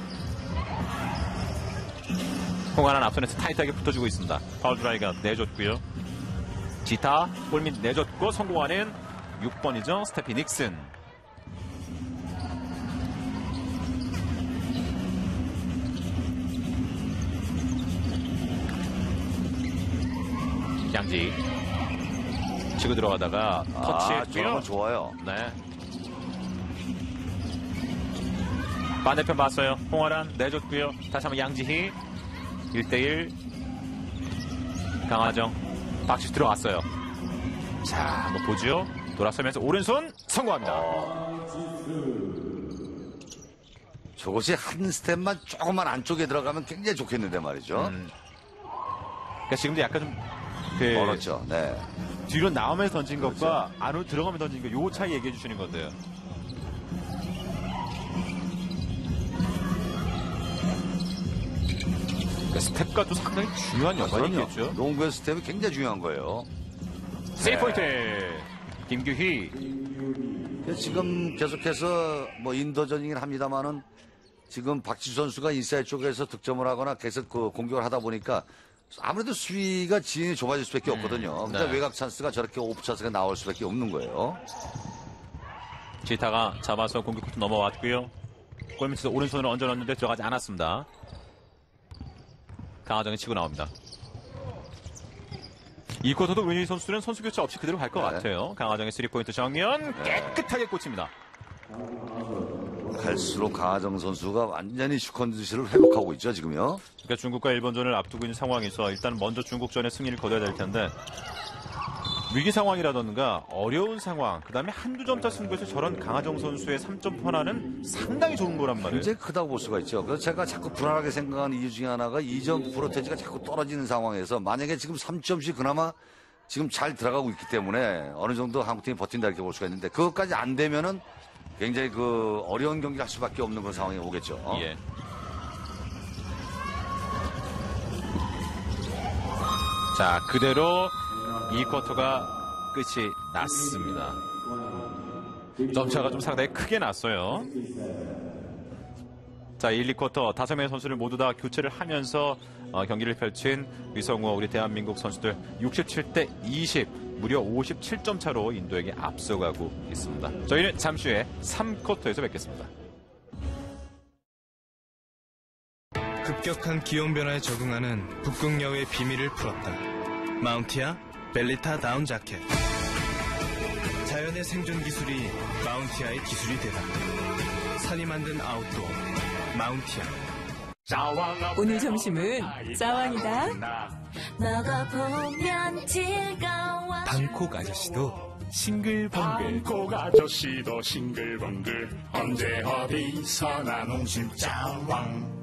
홍환한 앞선에서 타이트하게 붙어주고 있습니다. 파울 드라이가 내줬고요. 지타 볼밑 내줬고 성공하는 육 번이죠. 스테피 닉슨. 양지 치고 들어가다가 아, 터치했고요. 저런 건 좋아요. 네. 반대편 봤어요. 홍아란 내줬고요. 다시 한번 양지희 일 대일 강하정 박시 들어갔어요. 자, 한번 보죠. 돌아서면서 오른손 성공합니다. 저것이 한 스텝만 조금만 안쪽에 들어가면 굉장히 좋겠는데 말이죠. 음. 그러니까 지금도 약간 좀 그 멀었죠. 네. 뒤로 나오면서 던진 것과 안으로 들어가면서 던진 것, 요 차이 얘기해 주시는 건데요. 그러니까 스텝과 또 상당히 중요한 역할이 그럼요. 있겠죠. 농구의 스텝이 굉장히 중요한 거예요. 세이프 포인트 김규희. 지금 계속해서 뭐 인도전이긴 합니다만은 지금 박지수 선수가 인사이드 쪽에서 득점을 하거나 계속 그 공격을 하다 보니까 아무래도 수위가 지인이 좁아질 수밖에 없거든요. 근데 네. 외곽 찬스가 저렇게 오프 찬스가 나올 수밖에 없는 거예요. 지타가 잡아서 공격부터 넘어왔고요. 골밑에서 오른손을 얹어놨는데 들어가지 않았습니다. 강하정이 치고 나옵니다. 이 쿼터도 우리 선수들은 선수 교체 없이 그대로 갈 것 네. 같아요. 강하정의 스리포인트 정면 깨끗하게 꽂힙니다. 갈수록 강하정 선수가 완전히 슈컨디션을 회복하고 있죠, 지금요. 그러니까 중국과 일본전을 앞두고 있는 상황에서 일단 먼저 중국전에 승리를 거둬야 될 텐데 위기 상황이라던가 어려운 상황, 그 다음에 한두 점차 승부에서 저런 강하정 선수의 삼 점 퍼나는 상당히 좋은 거란 말이에요. 굉장히 크다고 볼 수가 있죠. 그래서 제가 자꾸 불안하게 생각하는 이유 중에 하나가 이 점 프로테지가 자꾸 떨어지는 상황에서 만약에 지금 삼 점씩 그나마 지금 잘 들어가고 있기 때문에 어느 정도 한국팀이 버틴다 이렇게 볼 수가 있는데 그것까지 안 되면은 굉장히 그 어려운 경기를 할 수밖에 없는 그런 상황이 오겠죠. 예. 자, 그대로 이 쿼터가 끝이 났습니다. 점차가 좀 상당히 크게 났어요. 자, 일, 이 쿼터 다섯 명의 선수를 모두 다 교체를 하면서 어, 경기를 펼친 위성우 우리 대한민국 선수들 육십칠 대 이십, 무려 오십칠 점 차로 인도에게 앞서가고 있습니다. 저희는 잠시 후에 삼 쿼터에서 뵙겠습니다. 급격한 기온 변화에 적응하는 북극여우의 비밀을 풀었다. 마운티아 벨리타 다운 자켓. 자연의 생존 기술이 마운티아의 기술이 되다. 산이 만든 아웃도어 마운티아. 오늘 점심은 짜왕이다. 먹어보면 즐거워. 방콕 아저씨도 싱글벙글. 꼭 아저씨도 싱글벙글 언제 어디서나 농심짜왕.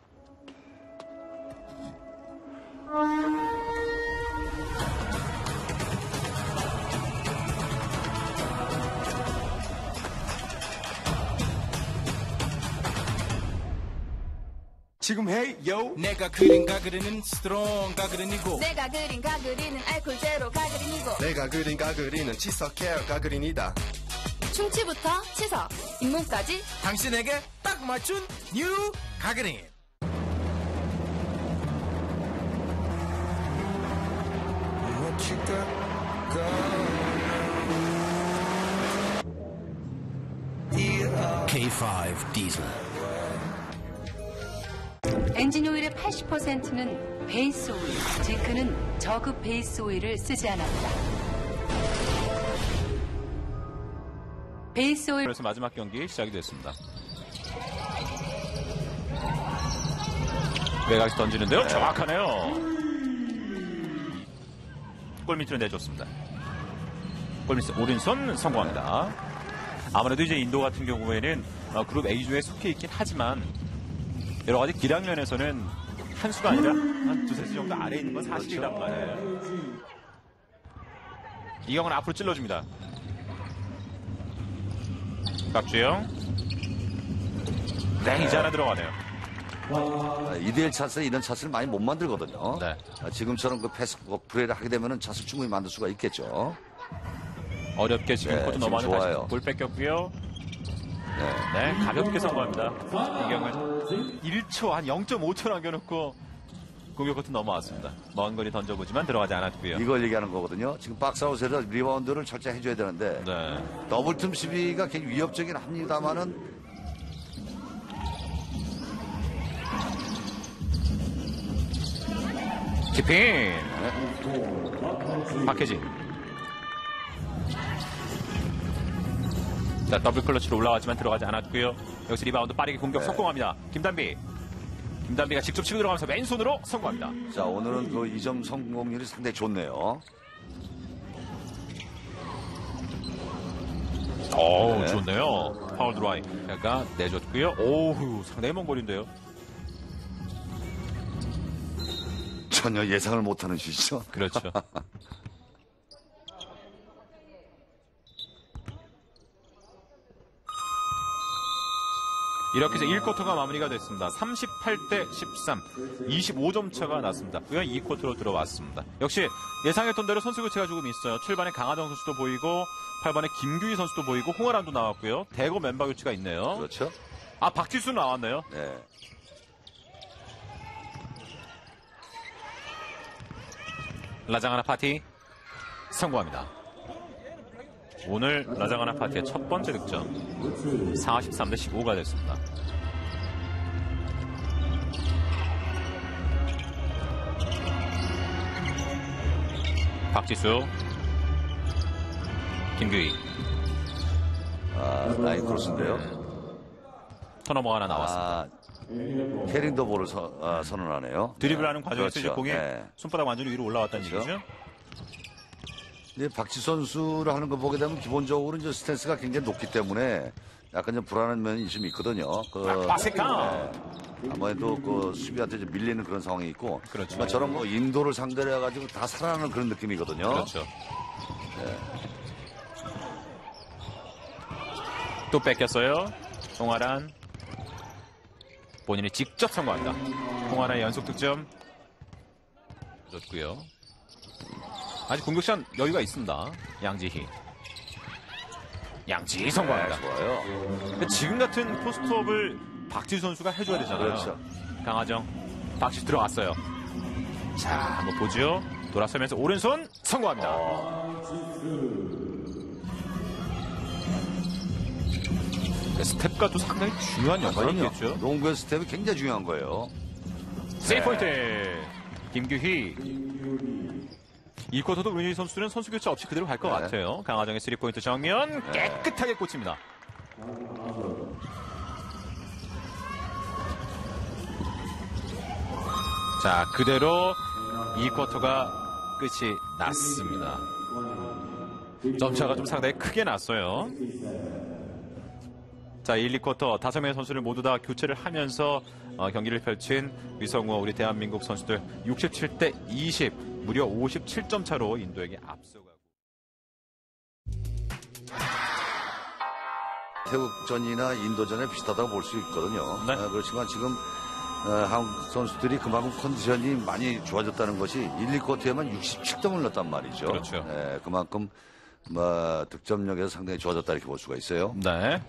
지금 헤이 요 내가 그린 가그리는 스트롱 가그린이고 내가 그린 가그리는 알콜 제로 가그린이고 내가 그린 가그리는 치석 케어 가그린이다. 충치부터 치석, 잇몸까지 당신에게 딱 맞춘 뉴 가그린. 케이 파이브 디젤. 엔진 오일의 팔십 퍼센트는 베이스 오일, 즉 그는 저급 베이스 오일을 쓰지 않았다. 베이스 오일. 그래서 마지막 경기 시작이 됐습니다. 외곽에서 던지는데요. 정확하네요. 골밑으로 내줬습니다. 골밑 오른손 성공합니다. 아무래도 이제 인도 같은 경우에는 어, 그룹 A조에 속해 있긴 하지만 여러 가지 기량면에서는 한 수가 아니라 한 두세 수 정도 아래에 있는 건 사실이란 말이에요. 이경은 앞으로 찔러줍니다. 박주영. 네, 이제 하나 들어가네요. 이 대 일 찬스에 이런 찬스를 많이 못 만들거든요. 네. 아, 지금처럼 그 패스 플레이를 하게 되면은 찬스 충분히 만들 수가 있겠죠. 어렵게 지금 네, 코트 지금 넘어가는 좋아요. 다시 볼 뺏겼고요. 네. 네, 가볍게 성공합니다. 이경은 일 초, 한 영 점 오 초 남겨놓고 공격 코트 넘어왔습니다. 먼 거리 던져보지만 들어가지 않았고요. 이걸 얘기하는 거거든요. 지금 박스아웃에서 리바운드를 철저히 해줘야 되는데 네. 더블팀 수비가 굉장히 위협적이긴 합니다만은 키핑! 박혜진. 자, 더블 클러치로 올라왔지만 들어가지 않았고요. 여기서 리바운드 빠르게 공격 성공합니다. 김단비. 김단비가 직접 치고 들어가면서 왼손으로 성공합니다. 자 오늘은 그 이 점 성공률이 상당히 좋네요. 오, 네. 좋네요. 파울 드라이. 약간 내줬고요. 오우, 상당히 먼 거리인데요. 전혀 예상을 못하는 슛이죠. 그렇죠. 이렇게 해서 일 쿼터가 마무리가 됐습니다. 삼십팔 대 십삼, 이십오 점 차가 났습니다. 그가 이 쿼터로 들어왔습니다. 역시 예상했던 대로 선수 교체가 조금 있어요. 칠 번에 강하정 선수도 보이고 팔 번에 김규희 선수도 보이고 홍아람도 나왔고요. 대거 멤버 교체가 있네요. 그렇죠. 아, 박지수 나왔네요. 네. 라장하나 파티 성공합니다. 오늘 라장하나 파티의 첫 번째 득점, 사십삼 대 십오가 됐습니다. 박지수, 김규희. 아, 라인 크로스인데요. 턴오버 하나 나왔습니다. 아, 캐링 더 볼을 서, 아, 선언하네요. 드리블하는 과정에서 그렇죠. 이제 공이 네. 손바닥 완전히 위로 올라왔다는 그렇죠. 얘기죠. 근데 박지 선수를 하는 거 보게 되면 기본적으로 이제 스탠스가 굉장히 높기 때문에 약간 좀 불안한 면이 좀 있거든요. 그, 바세카. 네. 아무래도 그 수비한테 좀 밀리는 그런 상황이 있고. 그렇죠. 그러니까 저런 뭐 인도를 상대로 해가지고 다 살아나는 그런 느낌이거든요. 그렇죠. 또 뺏겼어요. 홍아란. 본인이 직접 성공합니다. 홍아란의 연속 득점. 좋고요. 아직 공격 시간 여유가 있습니다. 양지희. 양지희 성공합니다. 네, 좋아요. 근데 지금 같은 포스트업을 박지수 선수가 해줘야 되잖아요. 그렇죠. 강하정. 박지수 들어갔어요. 자, 한번 보죠. 돌아서면서 오른손 성공합니다. 스텝과 또 상당히 중요한 연관이 그럼요. 있겠죠. 농구의 스텝이 굉장히 중요한 거예요. 세이프 포인트. 김규희. 이 쿼터도 문희 선수는 선수 교체 없이 그대로 갈 것 네. 같아요. 강하정의 쓰리 포인트 정면 깨끗하게 꽂힙니다. 자, 그대로 이 쿼터가 끝이 났습니다. 점차가 좀 상당히 크게 났어요. 자, 일, 이 쿼터 다섯 명의 선수를 모두 다 교체를 하면서 어, 경기를 펼친 위성우와 우리 대한민국 선수들 육십칠 대 이십, 무려 오십칠 점 차로 인도에게 앞서가고. 태국전이나 인도전에 비슷하다고 볼 수 있거든요. 네. 아, 그렇지만 지금 어, 한국 선수들이 그만큼 컨디션이 많이 좋아졌다는 것이 일, 이 쿼터에만 육십칠 점을 넣었단 말이죠. 그렇죠. 네, 그만큼 뭐, 득점력에서 상당히 좋아졌다 이렇게 볼 수가 있어요. 네.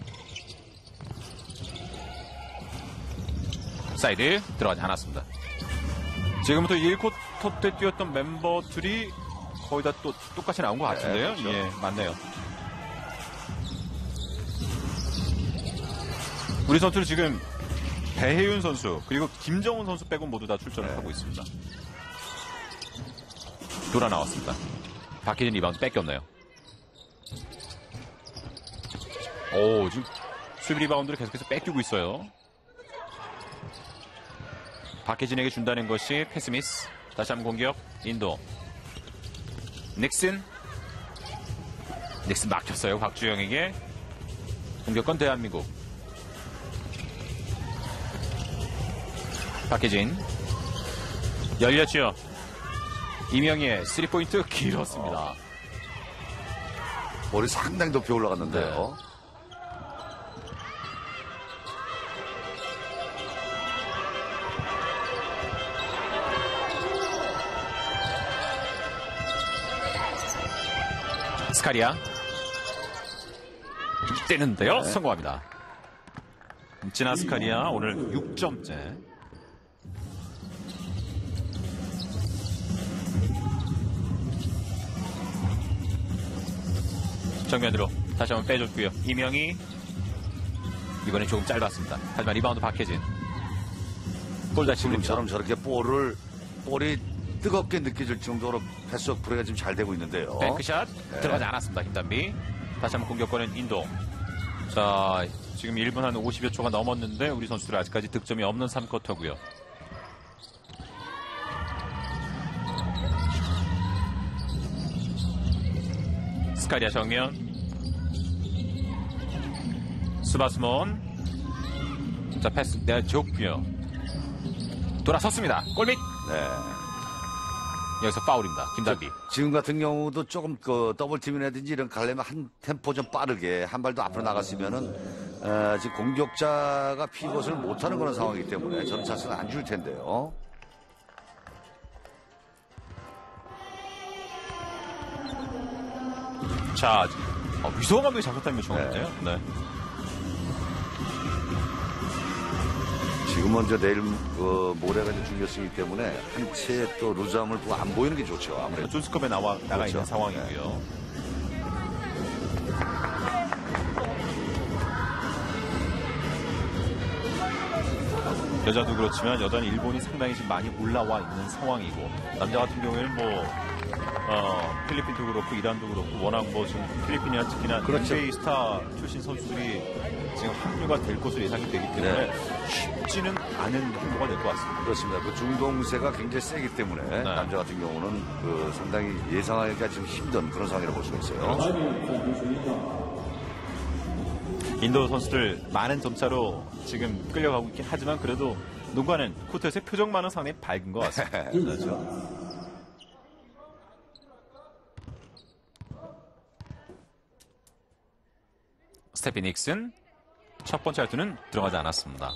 사이드 들어가지 않았습니다. 지금부터 일 쿼터 때 뛰었던 멤버들이 거의 다 또 똑같이 나온 것 같은데요. 네, 그렇죠. 예, 맞네요. 우리 선수는 지금 배혜윤 선수 그리고 김정훈 선수 빼고 모두 다 출전을 네. 하고 있습니다. 돌아 나왔습니다. 박희진 리바운드 뺏겼네요. 오, 지금 수비 리바운드를 계속해서 뺏기고 있어요. 박혜진에게 준다는 것이 패스미스. 다시 한번 공격. 인도. 닉슨. 닉슨 막혔어요. 박주영에게. 공격권 대한민국. 박혜진. 열렸죠. 이명희의 쓰리 포인트 길었습니다. 볼이 상당히 높이 올라갔는데요. 네. 스카리아 뜨는데요. 성공합니다. 지나 스카리아 오늘 육 점째. 정면으로 다시 한번 빼줬고요. 이명희 이번엔 조금 짧았습니다. 하지만 리바운드 박혜진. 볼 다시 립니다. 지금처럼 저렇게 볼을 볼이 뜨겁게 느껴질 정도로 패스 플레이가 지금 잘 되고 있는데요. 뱅크샷 네. 들어가지 않았습니다. 김단비. 다시 한번 공격권은 인도. 자, 지금 일 분 한 오십여 초가 넘었는데 우리 선수들 아직까지 득점이 없는 삼 쿼터고요. 스카리아 정면. 스바스몬. 자, 패스 내줬고요. 돌아섰습니다. 골밑. 네. 여기서 파울입니다. 김단비. 지금 같은 경우도 조금 그 더블팀이라든지 이런 가려면 한 템포 좀 빠르게 한 발 더 앞으로 나갔으면은 어, 지금 공격자가 피벗을 못하는 그런 상황이기 때문에 저는 찬스는 안 줄 텐데요. 자, 어, 위성호 감독이 작전타임을 정했네요. 네. 지금은 이제 내일 그 모레가 이제 중요성이기 때문에 한 채 또 루즈함을 보고 안 보이는 게 좋죠. 아무래도. 존스컵에 나와 나가 그렇죠. 있는 상황이고요. 여자도 그렇지만 여전히 일본이 상당히 지금 많이 올라와 있는 상황이고 남자 같은 경우에는 뭐 어, 필리핀도 그렇고 이란도 그렇고 워낙 뭐 지금 필리핀이나 특히나 그렇죠. 엔비에이 스타 출신 선수들이 지금 합류가 될 것으로 예상이 되기 때문에 네. 쉽지는 않은 행보가 될 것 같습니다. 그렇습니다. 그 중동세가 굉장히 세기 때문에 네. 남자 같은 경우는 그 상당히 예상하기가 좀 힘든 그런 상황이라고 볼 수가 있어요. 인도 선수들 많은 점차로 지금 끌려가고 있긴 하지만 그래도 농구하는 코트에서의 표정만은 상당히 밝은 것 같습니다. 그렇죠. 스테피 닉슨 첫 번째 할투는 들어가지 않았습니다.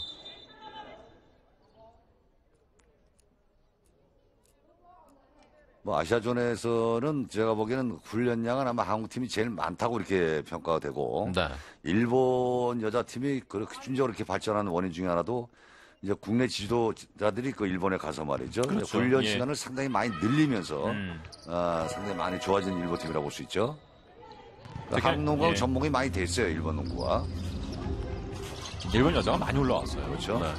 뭐 아시아존에서는 제가 보기에는 훈련량은 아마 한국팀이 제일 많다고 이렇게 평가가 되고 네. 일본 여자팀이 그렇게 순적으로 이렇게 발전하는 원인 중에 하나도 이제 국내 지도자들이 그 일본에 가서 말이죠. 그렇죠. 훈련 예. 시간을 상당히 많이 늘리면서 음. 아, 상당히 많이 좋아진 일본 팀이라고 볼 수 있죠. 특히, 한국 농구하고 예. 접목이 많이 됐어요. 일본 농구가. 일본 여자가 많이 올라왔어요. 그렇죠. 네.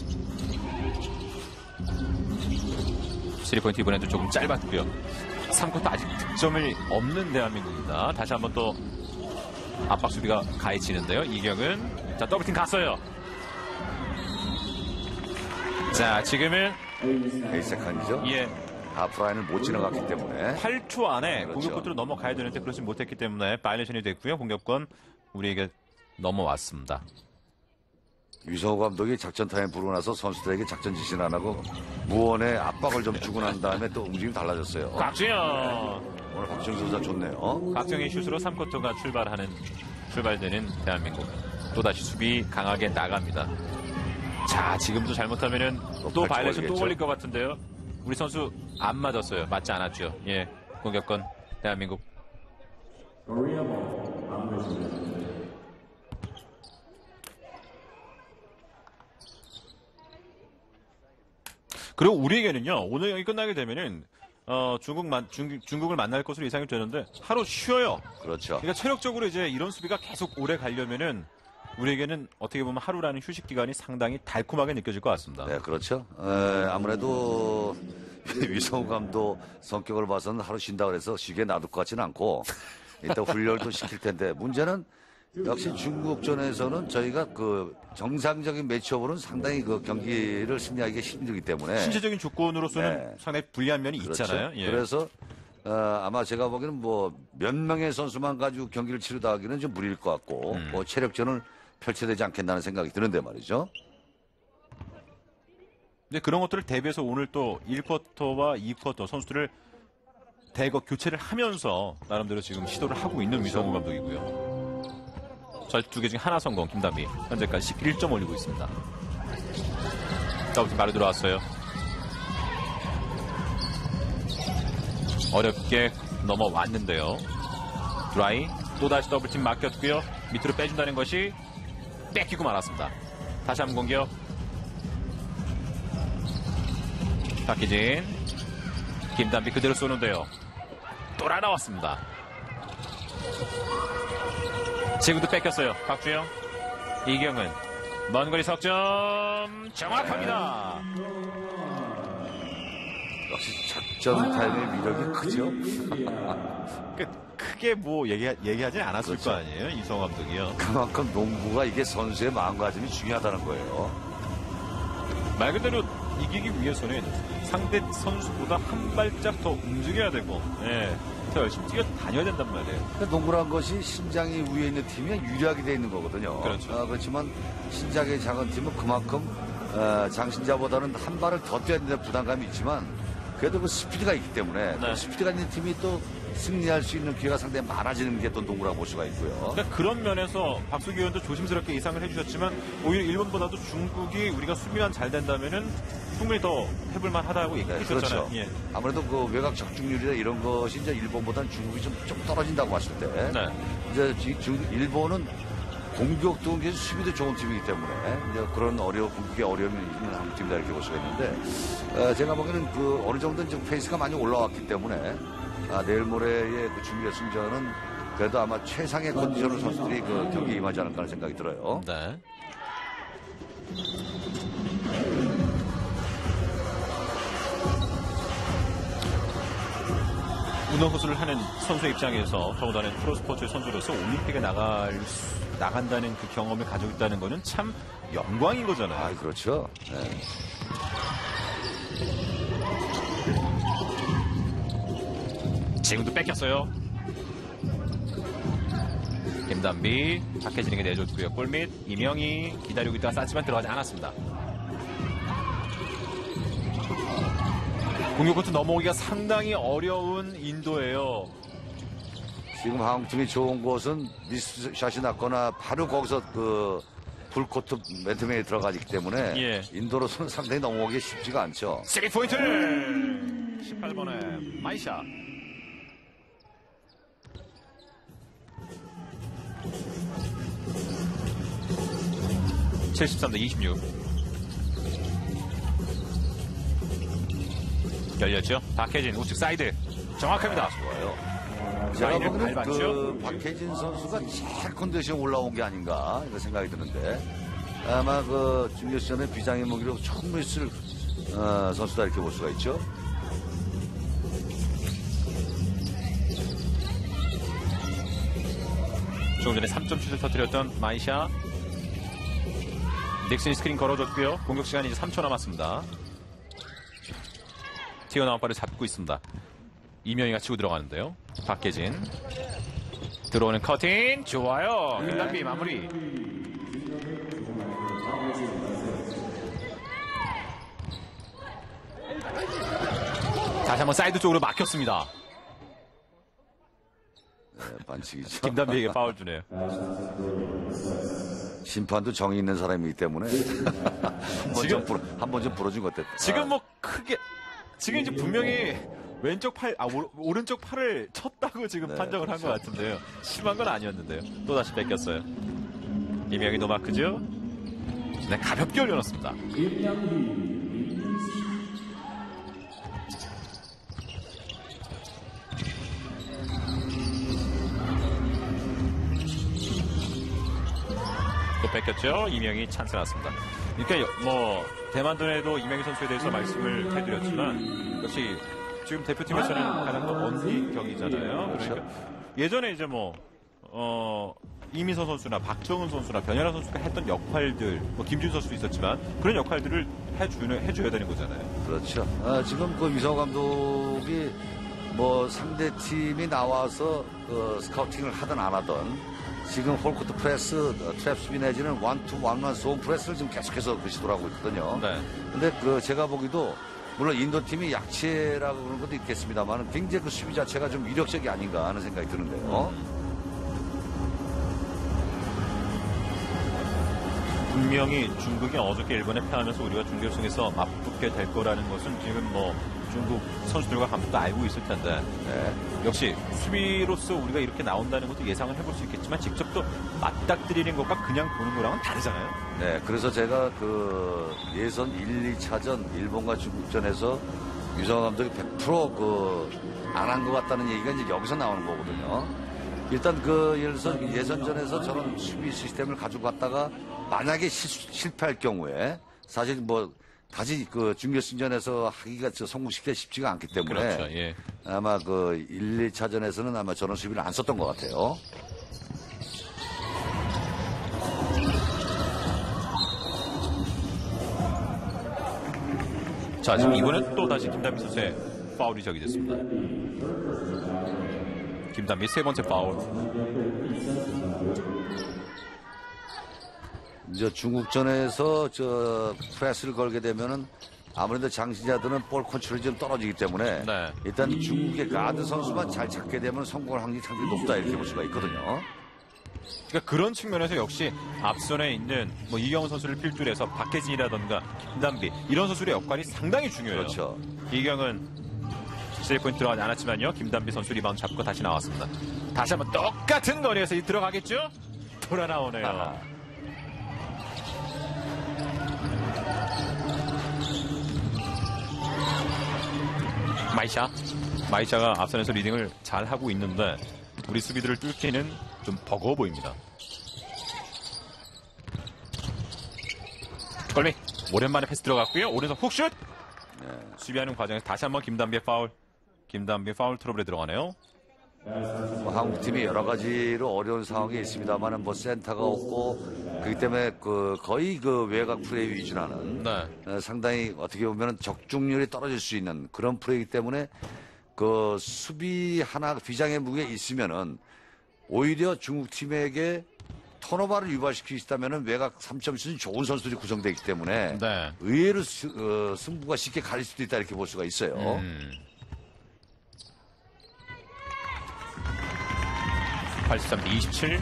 쓰리 포인트 이번에도 조금 짧았고요. 삼 쿼터 아직 득점이 없는 대한민국입니다. 다시 한번 또 압박 수비가 가해지는데요. 이경은 자 더블팀 갔어요. 자 지금은 베이스칸이죠. 예 하프라인을 못 지나갔기 때문에 팔 초 안에 그렇죠. 공격 코트로 넘어가야 되는데 그렇지 못했기 때문에 바이올레이션이 됐고요. 공격권 우리에게 넘어왔습니다. 유성호 감독이 작전 타임 부르고 나서 선수들에게 작전 지시는 안 하고 무언의 압박을 좀 주고 난 다음에 또 움직임이 달라졌어요. 곽주영 오늘 박지영 선수가 좋네요. 곽정의 슛으로 삼 쿼터가 출발하는 출발되는 대한민국 또다시 수비 강하게 나갑니다. 자 지금도 잘못하면은 또 또 팔 초 바이올레이션 또 걸리겠죠. 걸릴 것 같은데요. 우리 선수 안 맞았어요. 맞지 않았죠. 예 공격권 대한민국. 그리고 우리에게는요 오늘 여기 끝나게 되면은 어, 중국 만, 중, 중국을 만날 것으로 예상이 되는데 하루 쉬어요. 그렇죠. 그러니까 체력적으로 이제 이런 수비가 계속 오래 가려면은 우리에게는 어떻게 보면 하루라는 휴식 기간이 상당히 달콤하게 느껴질 것 같습니다. 네, 그렇죠. 에, 아무래도 위성우 감독 성격을 봐서는 하루 쉰다 그래서 쉬게 놔둘 것 같지는 않고 일단 훈련도 시킬 텐데 문제는 역시 중국전에서는 저희가 그 정상적인 매치업으로는 상당히 그 경기를 승리하기가 힘들기 때문에 신체적인 조건으로서는 네. 상당히 불리한 면이 그렇죠. 있잖아요. 예. 그래서 어, 아마 제가 보기에는 뭐 몇 명의 선수만 가지고 경기를 치르다 하기는 좀 무리일 것 같고 음. 뭐 체력전을 펼쳐야 되지 않겠다는 생각이 드는데 말이죠. 근데 그런 것들을 대비해서 오늘 또 일 쿼터와 이 쿼터 선수들을 대거 교체를 하면서 나름대로 지금 시도를 하고 있는 위성우 감독이고요. 자, 두 개 중에 하나 성공, 김단비. 현재까지 십일 점 올리고 있습니다. 더블팀 바로 들어왔어요. 어렵게 넘어왔는데요. 드라이, 또다시 더블팀 맡겼고요. 밑으로 빼준다는 것이 뺏기고 말았습니다. 다시 한번 공격. 박희진, 김단비 그대로 쏘는데요. 돌아 나왔습니다. 지금도 뺏겼어요. 박주영, 이경은 먼 거리 석점 정확합니다. 역시 작전 타임의 위력이 크죠. 그, 크게 뭐 얘기, 얘기하진 않았을 그렇죠. 거 아니에요. 이성 감독이요. 그만큼 농구가 이게 선수의 마음가짐이 중요하다는 거예요. 말 그대로 이기기 위해서는 상대 선수보다 한 발짝 더 움직여야 되고 예, 더 열심히 뛰어다녀야 된단 말이에요. 근데 농구란 것이 신장이 위에 있는 팀이 유리하게 돼 있는 거거든요. 그렇죠. 아, 그렇지만 신장이 작은 팀은 그만큼 어, 장신자보다는 한 발을 더 뛰어야 되는 부담감이 있지만 그래도 그 스피드가 있기 때문에 네. 그 스피드가 있는 팀이 또 승리할 수 있는 기회가 상당히 많아지는 게 또 농구라고 볼 수가 있고요. 그러니까 그런 면에서 박수기 의원도 조심스럽게 예상을 해주셨지만 오히려 일본보다도 중국이 우리가 수비만 잘 된다면은 충분히 더 해볼만 하다고 네, 얘기했었잖아요. 그렇죠. 예. 아무래도 그 외곽 적중률이나 이런 것이 이제 일본보다는 중국이 좀, 좀 떨어진다고 봤을 때 네. 이제 지- 중- 일본은 공격도 계속 수비도 좋은 팀이기 때문에 이제 그런 어려 공격의 어려움이 있는 한 팀이다 이렇게 볼 수가 있는데 어, 제가 보기에는 그 어느 정도는 지금 페이스가 많이 올라왔기 때문에 아, 내일 모레의 그 준비결승전은 그래도 아마 최상의 컨디션으로 선수들이 그 경기에 임하지 않을까 하는 생각이 들어요. 네. 운동호수를 하는 선수의 입장에서 더군다나 프로스포츠 선수로서 올림픽에 나갈 수- 나간다는 그 경험을 가지고 있다는 것은 참 영광인 거잖아요. 아, 그렇죠. 네. 지금도 뺏겼어요. 김단비, 박혜진에게 내줬고요. 골밑 이명희 기다리고 있다가 쐈지만 들어가지 않았습니다. 공격 코트 넘어오기가 상당히 어려운 인도예요. 지금 한국팀이 좋은 곳은 미스샷이 났거나 바로 거기서 그 풀코트 맨투맨에 들어가기 때문에 예. 인도로서는 상당히 넘어오기 쉽지가 않죠. 쓰리 포인트 십팔 번에 마이샤. 칠십삼 대 이십육. 열렸죠. 박혜진 우측 사이드 정확합니다. 좋아요. 제가 라인을 보기에는 밟았죠. 그 박혜진 선수가 제일 컨디션이 올라온 게 아닌가 이런 생각이 드는데 아마 그 준결승전에 비장의 무기로 처음 있을 어, 선수다 이렇게 볼 수가 있죠. 조금 전에 삼 점 슛을 터뜨렸던 마이샤. 닉슨이 스크린 걸어줬고요. 공격 시간이 이제 삼 초 남았습니다. 튀어나온 발을 잡고 있습니다. 이명희가 치고 들어가는데요. 박혜진. 들어오는 커팅. 좋아요. 김단비 마무리. 다시 한번 사이드 쪽으로 막혔습니다. 네, 반칙이죠. 김단비에게 파울 주네요. 심판도 정이 있는 사람이기 때문에 지금- 한 번 좀 부러진 것 같아. 지금 뭐 크게 지금 이제 분명히 왼쪽 팔, 아 오, 오른쪽 팔을 쳤다고 지금 네, 판정을 한 것 그렇죠. 같은데요. 심한 건 아니었는데요. 또 다시 뺏겼어요. 이명희 노마크죠. 네, 가볍게 올려놓습니다. 또 뺏겼죠. 이명희 찬스 났습니다. 그러니까 뭐 대만전에도 이명희 선수에 대해서 말씀을 해드렸지만 역시 지금 대표팀에서는 가장 더 언니 격이잖아요. 그러니까 예전에 이제 뭐 어, 이민서 선수나 박정은 선수나 변현아 선수가 했던 역할들, 뭐 김준 선수도 있었지만 그런 역할들을 해주는 해줘야 되는 거잖아요. 그렇죠. 아, 지금 그 위성 감독이 뭐 상대 팀이 나와서 그 스카우팅을 하든 안 하든 지금 홀코트 프레스, 어, 트랩 수비 내지는 원투 원원 소음 프레스를 지금 계속해서 그 시도를 하고 있거든요. 네. 근데 그 제가 보기도 물론 인도 팀이 약체라고 그런 것도 있겠습니다만 굉장히 그 수비 자체가 좀 위력적이 아닌가 하는 생각이 드는데요. 분명히 중국이 어저께 일본에 패하면서 우리가 준결승에서 맞붙게 될 거라는 것은 지금 뭐 중국 선수들과 감독도 알고 있을 텐데 네. 역시 수비로서 우리가 이렇게 나온다는 것도 예상을 해볼 수 있겠지만 직접 또 맞닥뜨리는 것과 그냥 보는 거랑은 다르잖아요. 네, 그래서 제가 그 예선 일, 이 차전 일본과 중국전에서 유성 감독이 백 퍼센트 그안 한 것 같다는 얘기가 이제 여기서 나오는 거거든요. 일단 그 예를 들어서 예선전에서 저런 수비 시스템을 가지고 갔다가 만약에 실, 실패할 경우에 사실 뭐 다시 그 준결승전에서 하기가 저 성공시키기가 쉽지가 않기 때문에 그렇죠. 예. 아마 그 일, 이 차전에서는 아마 저런 수비를 안 썼던 것 같아요. 자, 지금 이번엔 또 다시 김단비 선수의 파울이 적이 됐습니다. 김단비 세 번째 파울. 이제 중국전에서 저 프레스를 걸게 되면은 아무래도 장신자들은 볼 컨트롤이 좀 떨어지기 때문에 네. 일단 중국의 가드 선수만 잘 찾게 되면 성공할 확률이 상당히 높다 이렇게 볼 수가 있거든요. 그러니까 그런 측면에서 역시 앞선에 있는 뭐 이경훈 선수를 필두로 해서 박혜진이라던가 김단비 이런 선수의 역할이 상당히 중요해요. 그렇죠. 이경은 쓰리 포인트 들어가지 않았지만요. 김단비 선수 리바운드 잡고 다시 나왔습니다. 다시 한번 똑같은 거리에서 이 들어가겠죠? 돌아 나오네요. 아하. 마이샤. 마이샤가 앞선에서 리딩을 잘 하고 있는데 우리 수비들을 뚫기는 좀 버거워 보입니다. 걸미. 오랜만에 패스 들어갔고요. 오른손 훅슛. 네. 수비하는 과정에서 다시 한번 김단비의 파울. 김단비 파울 트러블에 들어가네요. 뭐 한국 팀이 여러 가지로 어려운 상황이 있습니다만은 뭐 센터가 없고 그렇기 때문에 그 거의 그 외곽 플레이 위주라는 네. 어, 상당히 어떻게 보면 적중률이 떨어질 수 있는 그런 플레이이기 때문에 그 수비 하나 비장의 무게 있으면은 오히려 중국 팀에게 턴오버를 유발시킬 수 있다면은 외곽 삼 점 슛이 좋은 선수들이 구성되기 때문에 네. 의외로 수, 어, 승부가 쉽게 가릴 수도 있다 이렇게 볼 수가 있어요. 음. 팔십삼 대 이십칠.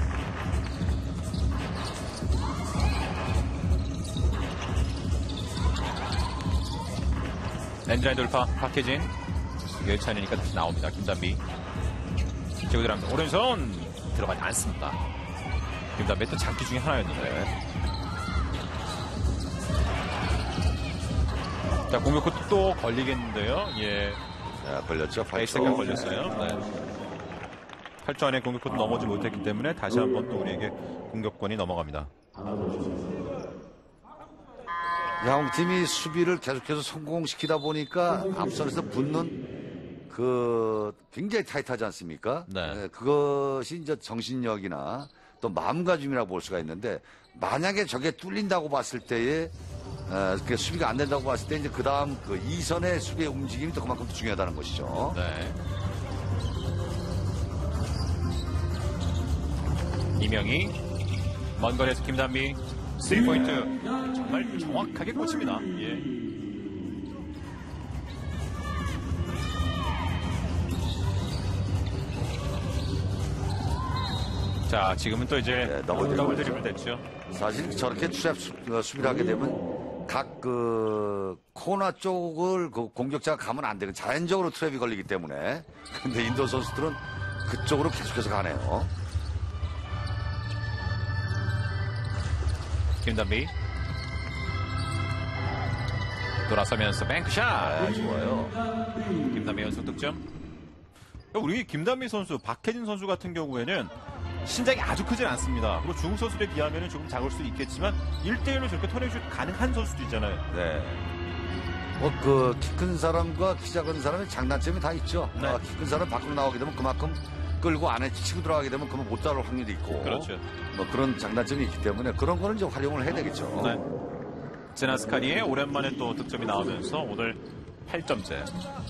엔드라인 돌파 박혜진. 열찬이니까 다시 나옵니다. 김단비. 제고 들어갑니다. 오른손 들어가지 않습니다. 김단비 또 장기 중에 하나였는데. 자, 공격 코트 또 걸리겠는데요. 예. 자, 걸렸죠. 팔 초. 에이스가 걸렸어요. 네. 팔 초 안에 공격 코트 넘어지 못했기 때문에 다시 한번 또 우리에게 공격권이 넘어갑니다. 한국 팀이 수비를 계속해서 성공시키다 보니까 앞선에서 붙는 그 굉장히 타이트하지 않습니까? 네. 네, 그것이 이제 정신력이나 또 마음가짐이라고 볼 수가 있는데 만약에 저게 뚫린다고 봤을 때에 어, 그 수비가 안 된다고 봤을 때 이제 그 다음 그 이선의 수비의 움직임이 또 그만큼 더 중요하다는 것이죠. 네. 이명희 먼 거리에서 김단비 쓰리 포인트 정말 정확하게 꽂힙니다. 예. 자, 지금은 또 이제 네, 더블 드리블 더블 드리블 됐죠. 사실 저렇게 투잡 수, 어, 수비를 하게 되면 각 그 코너 쪽을 그 공격자가 가면 안 되고 자연적으로 트랩이 걸리기 때문에 근데 인도 선수들은 그쪽으로 계속해서 가네요. 김단비 돌아서면서 뱅크샷. 아, 좋아요. 김단비 연속 득점. 우리 김단비 선수, 박혜진 선수 같은 경우에는 신장이 아주 크진 않습니다. 그리고 중국 선수들에 비하면 조금 작을 수도 있겠지만 일 대일로 저렇게 턴앤슛 가능한 선수도 있잖아요. 네. 뭐 그 키 큰 사람과 키 작은 사람의 장단점이 다 있죠. 네. 아, 키 큰 사람 밖으로 나오게 되면 그만큼 끌고 안에 치고 들어가게 되면 그만 못 따라올 확률이 있고. 그렇죠. 뭐 그런 장단점이 있기 때문에 그런 거는 이제 활용을 해야 되겠죠. 네. 제나스카니의 오랜만에 또 득점이 나오면서 오늘 팔 점째.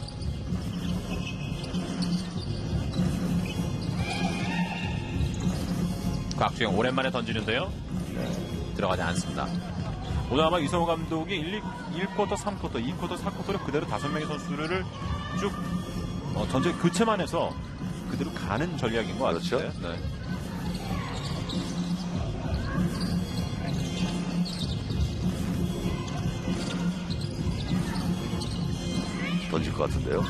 곽주영 오랜만에 던지는데요. 들어가지 않습니다. 오늘 아마 이성호 감독이 일, 일 쿼터, 삼 쿼터, 이 쿼터, 사 쿼터를 그대로 다섯 명의 선수를 쭉 어, 전체 교체만 해서 그대로 가는 전략인 것 그렇죠. 같은데. 네. 던질 것 같은데요. 네.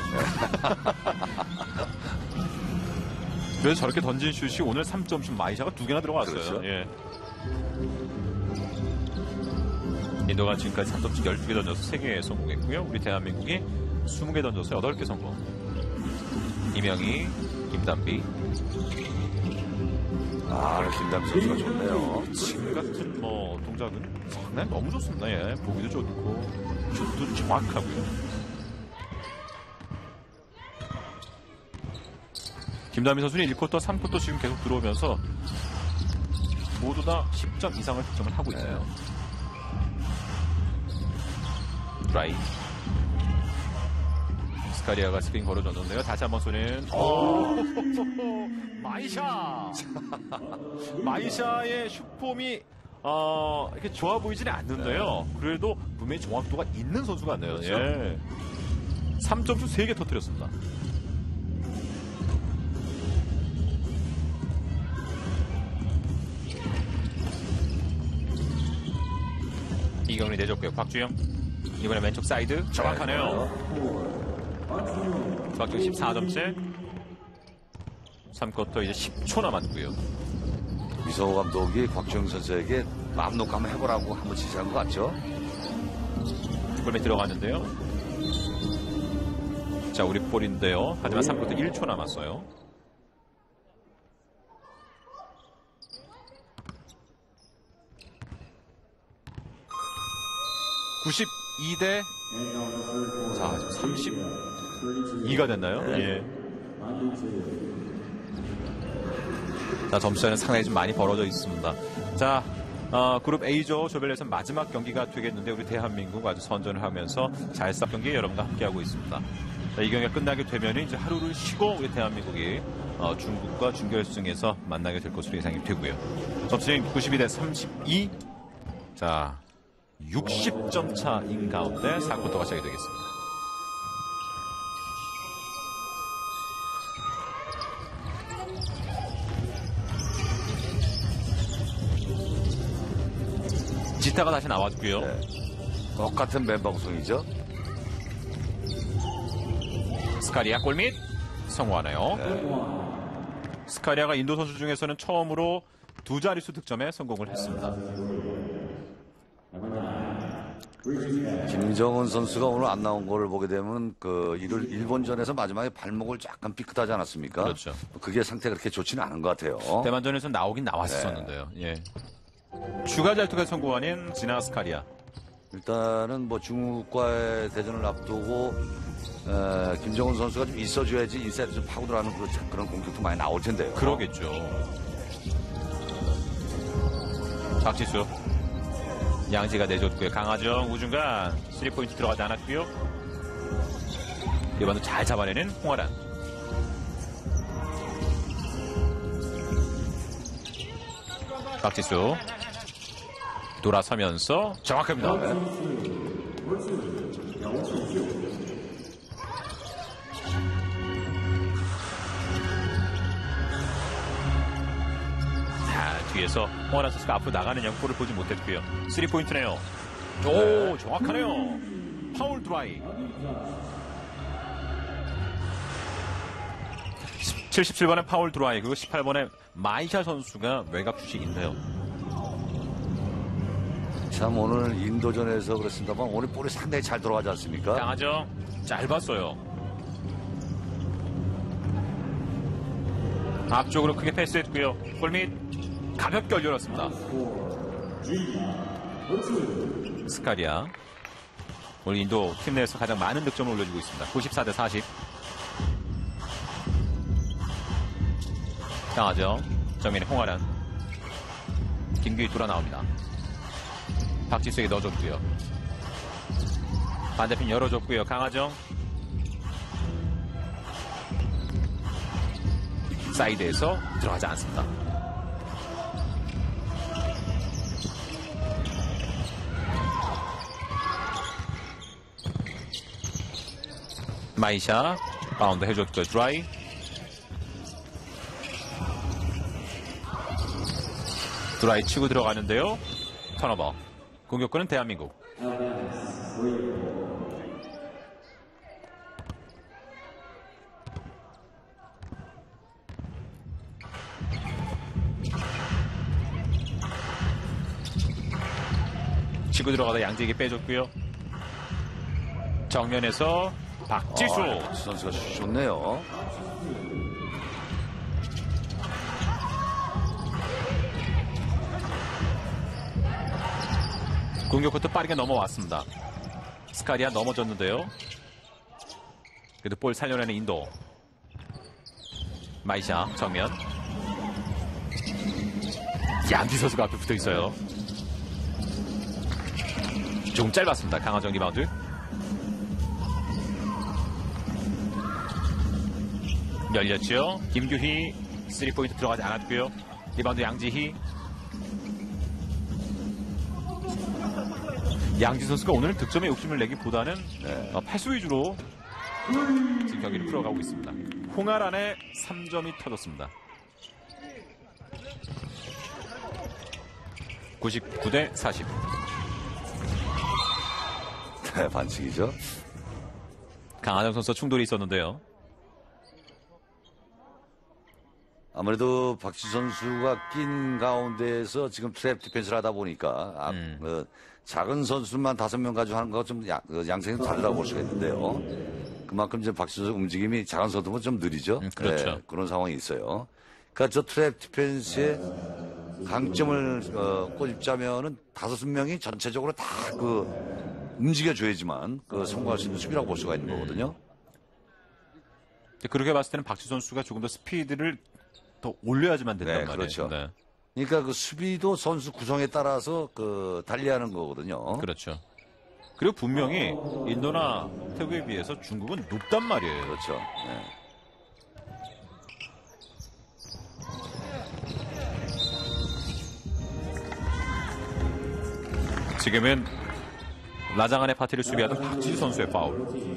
그래서 저렇게 던진 슛이 오늘 삼 점슛 마이샤가 두 개나 들어갔어요. 그렇죠. 예. 인도가 지금까지 삼 점슛 열두 개 던져서 세 개 성공했고요. 우리 대한민국이 스무 개 던져서 여덟 개 성공. 이명희, 김단비. 아, 김담 선수가 좋네요. 지금 같은 뭐 동작은 상당히 너무 좋습니다. 예. 보기도 좋고 슛도 정확하고요. 김다미 선수는 일 쿼터, 삼 쿼터 지금 계속 들어오면서 모두 다 십 점 이상을 득점을 하고 있어요. 드라이. 스카리아가 스크린 걸어줬는데요. 다시 한번 쏘는 오! 마이샤! 마이샤의 슛폼이 어, 이렇게 좋아 보이지는 않는데요. 그래도 분명히 정확도가 있는 선수 같네요. 그렇죠. 예. 삼 점슛 세 개 터뜨렸습니다. 이경이 내줬고요. 박주영. 이번에 왼쪽 사이드 정확하네요. 박주영 십사 점째. 삼 쿼터 이제 십 초 남았고요. 미성호 감독이 곽주영 선수에게 마음 놓고 한번 해보라고 한번 지시한 것 같죠? 골에 들어갔는데요. 자, 우리 볼인데요. 하지만 삼 쿼터 일 초 남았어요. 구십이 대 자, 삼십이가 됐나요? 예. 자, 점수차는 상당히 좀 많이 벌어져 있습니다. 자, 어, 그룹 A조 조별예선 마지막 경기가 되겠는데 우리 대한민국 아주 선전을 하면서 잘 싸운 경기에 여러분과 함께하고 있습니다. 자, 이 경기가 끝나게 되면 이제 하루를 쉬고 우리 대한민국이 어, 중국과 준결승에서 만나게 될 것으로 예상이 되고요. 점수는 구십이 대 삼십이. 자, 육십 점 차인 가운데 사 쿼터가 시작이 되겠습니다. 지타가 다시 나왔고요. 네. 똑같은 멤버 구성이죠. 스카리아 골밑 성공하네요. 네. 스카리아가 인도 선수 중에서는 처음으로 두 자릿수 득점에 성공을 했습니다. 김정은 선수가 오늘 안 나온 거를 보게 되면 그 일을 일본전에서 마지막에 발목을 약간 삐끗하지 않았습니까? 그렇죠. 그게 상태가 그렇게 좋지는 않은 것 같아요. 대만전에서 나오긴 나왔었는데요. 예. 추가 잘투가 성공한 지나 스카리아. 일단은 뭐 중국과의 대전을 앞두고 에, 김정은 선수가 좀 있어줘야지 인사이드 좀 파고 들어가는 그, 그런 공격도 많이 나올 텐데요. 그러겠죠. 박지수. 양지가 내줬고요. 강하정 우중간 쓰리 포인트 들어가지 않았고요. 리바운드 잘 잡아내는 홍아란. 박지수 돌아서면서 정확합니다. 자, 뒤에서 홍아란 선수가 앞으로 나가는 양포를 보지 못했고요. 쓰리 포인트네요. 오, 정확하네요. 파울 드라이. 칠십칠 번의 파울 드라이, 그리고 십팔 번의 마이샤 선수가 외곽 슛이 있네요. 참 오늘 인도전에서 그렇습니다만 오늘 볼이 상당히 잘 들어가지 않습니까? 강하정 잘 봤어요. 앞쪽으로 크게 패스했고요. 골밑 가볍게 올려놨습니다. 스카리아 오늘 인도 팀 내에서 가장 많은 득점을 올려주고 있습니다. 구십사 대 사십. 강하정 정면에 홍아란, 김규희 돌아 나옵니다. 박지수에게 넣어줬고요. 반대편 열어줬고요. 강하정 사이드에서 들어가지 않습니다. 마이샤 바운드 해줬고요. 드라이. 드라이 치고 들어가는데요. 턴오버. 공격권은 대한민국. 치고 들어가다 양재에게 빼줬고요. 정면에서 박지수. 아, 박지수 선수가 좋네요. 공격부터 빠르게 넘어왔습니다. 스카리아 넘어졌는데요. 그래도 볼 살려내는 인도. 마이샤 정면. 양지 선수가 앞에 붙어 있어요. 조금 짧았습니다. 강하정 리바운드. 열렸죠. 김규희 쓰리 포인트 들어가지 않았고요. 리바운드 양지희. 양지 선수가 오늘 득점에 욕심을 내기보다는 네. 어, 패스 위주로 지금 경기를 풀어가고 있습니다. 홍아란의 삼 점이 터졌습니다. 구십구 대 사십. 네, 반칙이죠. 강하정 선수와 충돌이 있었는데요. 아무래도 박지 선수가 낀 가운데에서 지금 트랩 디펜스를 하다 보니까 아, 음. 어, 작은 선수만 다섯 명 가지고 하는 거 좀 양상이 다르다고 볼 수가 있는데요. 그만큼 이제 박지 선수 움직임이 작은 선수보다 좀 느리죠. 음, 그렇죠. 네, 그런 상황이 있어요. 그러니까 저 트랩 디펜스의 강점을 어, 꼬집자면은 다섯 명이 전체적으로 다 그 움직여줘야지만 그 성공할 수 있는 수비라고 볼 수가 있는 거거든요. 그렇게 봤을 때는 박지 선수가 조금 더 스피드를 더 올려야지만 된단 네, 말이에요. 그렇죠. 네. 그러니까 그 수비도 선수 구성에 따라서 그 달리하는 거거든요. 그렇죠. 그리고 분명히 인도나 태국에 비해서 중국은 높단 말이에요. 그렇죠. 네. 지금은 라장안의 파티를 수비하던 박지수 선수의 파울.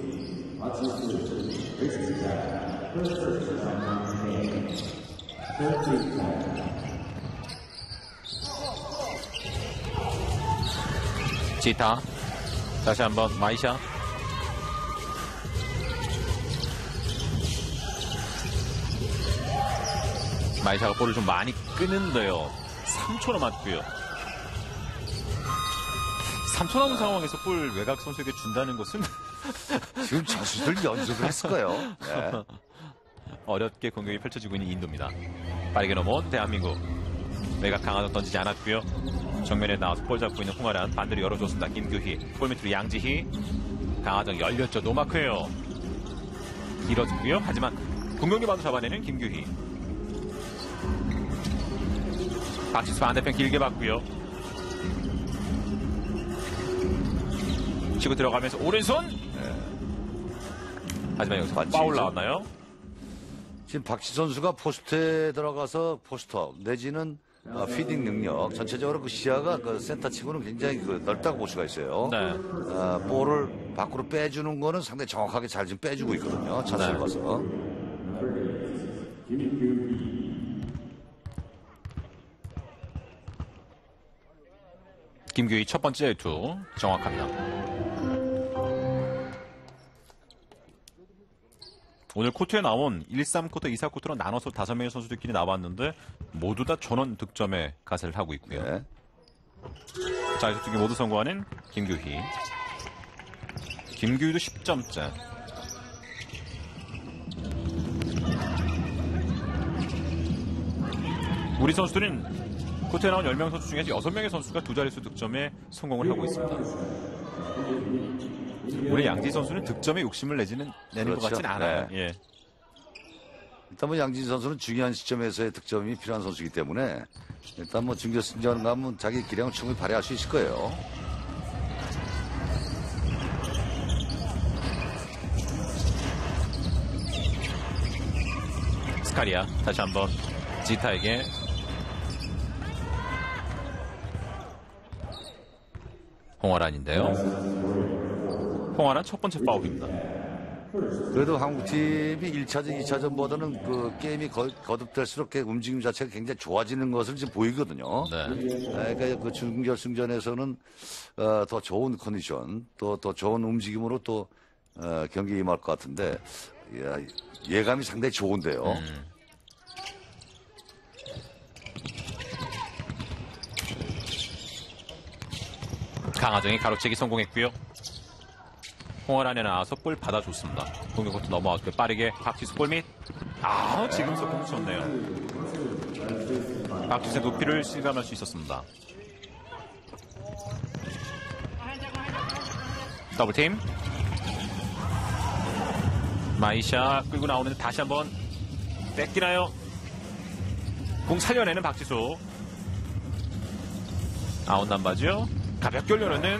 지타 다시 한번 마이샤. 마이샤가 볼을 좀 많이 끄는데요. 삼 초 남았고요. 삼 초 남은 상황에서 볼 외곽 선수에게 준다는 것은 지금 자수들 연습을 했을 거예요. 네. 어렵게 공격이 펼쳐지고 있는 인도입니다. 빠르게 넘어온 대한민국. 외곽 강하정 던지지 않았고요. 정면에 나와서 볼 잡고 있는 홍아란 반대로 열어줬습니다. 김규희. 볼 밑으로 양지희. 강하정 열렸죠. 노마크예요. 길어지고요. 하지만 공격이 바로 잡아내는 김규희. 박지수 반대편 길게 봤고요. 치고 들어가면서 오른손. 네. 하지만 여기서 반칙이죠. 파울 나왔나요? 지금 박지 선수가 포스트에 들어가서 포스터 내지는 어, 피딩 능력 전체적으로 그 시야가 그 센터 치고는 굉장히 그 넓다고 볼 수가 있어요. 네. 어, 볼을 밖으로 빼주는 거는 상당히 정확하게 잘 지금 빼주고 있거든요. 찬스를 네. 봐서. 김규희 첫 번째 투 정확합니다. 오늘 코트에 나온 일, 삼 쿼터, 이, 사 쿼터로 나눠서 다섯 명의 선수들끼리 나왔는데 모두 다 전원 득점에 가세를 하고 있고요. 네. 자, 이두 개 모두 성공하는 김규희. 김규희도 십 점째. 우리 선수들은 코트에 나온 열 명 선수 중에서 여섯 명의 선수가 두 자릿수 득점에 성공을 하고 있습니다. 우리 양지 선수는 득점에 욕심을 내지는 내는 그렇죠. 것 같지는 않아요. 네. 예. 일단 뭐 양진 선수는 중요한 시점에서의 득점이 필요한 선수이기 때문에 일단 뭐 준결승전 가면 자기 기량을 충분히 발휘할 수 있을 거예요. 스카리아 다시 한번 지타에게 홍아란인데요. 홍아란 첫 번째 파울입니다. 그래도 한국팀이 일 차전, 이 차전보다는 그 게임이 거, 거듭될수록 그 움직임 자체가 굉장히 좋아지는 것을 지금 보이거든요. 네. 그러니까 그 준결승전에서는 어, 더 좋은 컨디션, 또 더 좋은 움직임으로 또 어, 경기에 임할 것 같은데 야, 예감이 상당히 좋은데요. 음. 강하정이 가로채기 성공했고요. 홍아란에 나와서 볼 받아줬습니다. 공격부터 넘어왔고요. 빠르게 박지수 골밑. 아, 지금 속공 쳤네요. 박지수의 높이를 실감할 수 있었습니다. 더블팀. 마이샤 끌고 나오는데 다시 한번 뺏기나요? 공 살려내는 박지수. 아웃 남바죠. 가볍게 올려놓는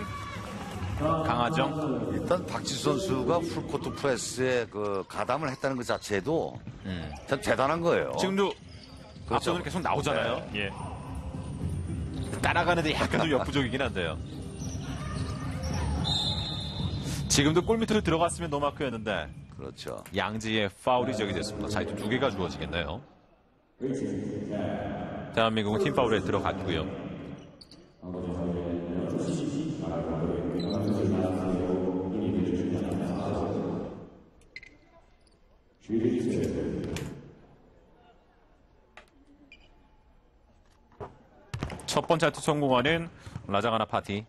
강하정. 일단 박지수 선수가 풀코트 프레스에 그 가담을 했다는 것 자체도 음. 참 대단한 거예요. 지금도 그렇죠. 앞선으로 계속 나오잖아요. 예. 따라가는데 약간 좀 역부족이긴 한데요. 지금도 골 밑으로 들어갔으면 노마크였는데 그렇죠. 양지의 파울이 지적이 됐습니다. 자유투 두 개가 주어지겠네요. 대한민국은 팀 파울에 들어갔고요. 첫 번째 하트 성공하는 라자가나 파티.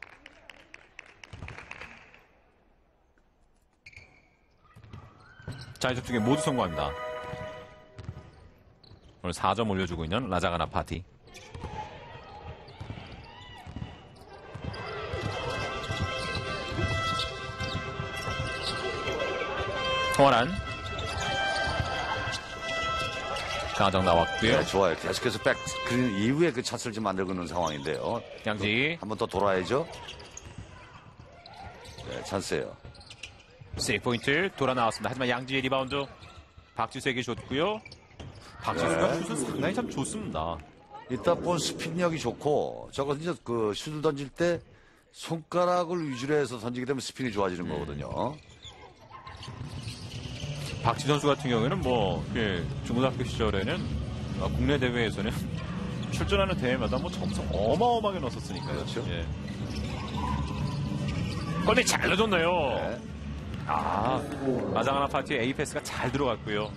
자유투 두 개 모두 성공합니다. 오늘 사 점 올려주고 있는 라자가나 파티. 홍환한 강하정 나왔고요. 네, 좋아요. 계속해서 백스크린 이후에 그 샷을 좀 만들고 있는 상황인데요. 양지 한 번 더 돌아야죠. 네, 찬스예요. 쓰리 포인트 돌아 나왔습니다. 하지만 양지의 리바운드 박지수에게 줬고요. 박지수가 네. 슛은 상당히 참 좋습니다. 일단 본 스피드력이 좋고 저거 이제 그 슛을 던질 때 손가락을 위주로 해서 던지게 되면 스핀이 좋아지는 거거든요. 박지 선수 같은 경우에는 뭐 그 중고등학교 시절에는 어, 국내 대회에서는 출전하는 대회마다 뭐 점수 어마어마하게 넣었으니까요. 그렇죠. 예. 근데 잘 넣어줬네요. 네. 아, 라자가나 파티의 A 패스가 잘 들어갔고요.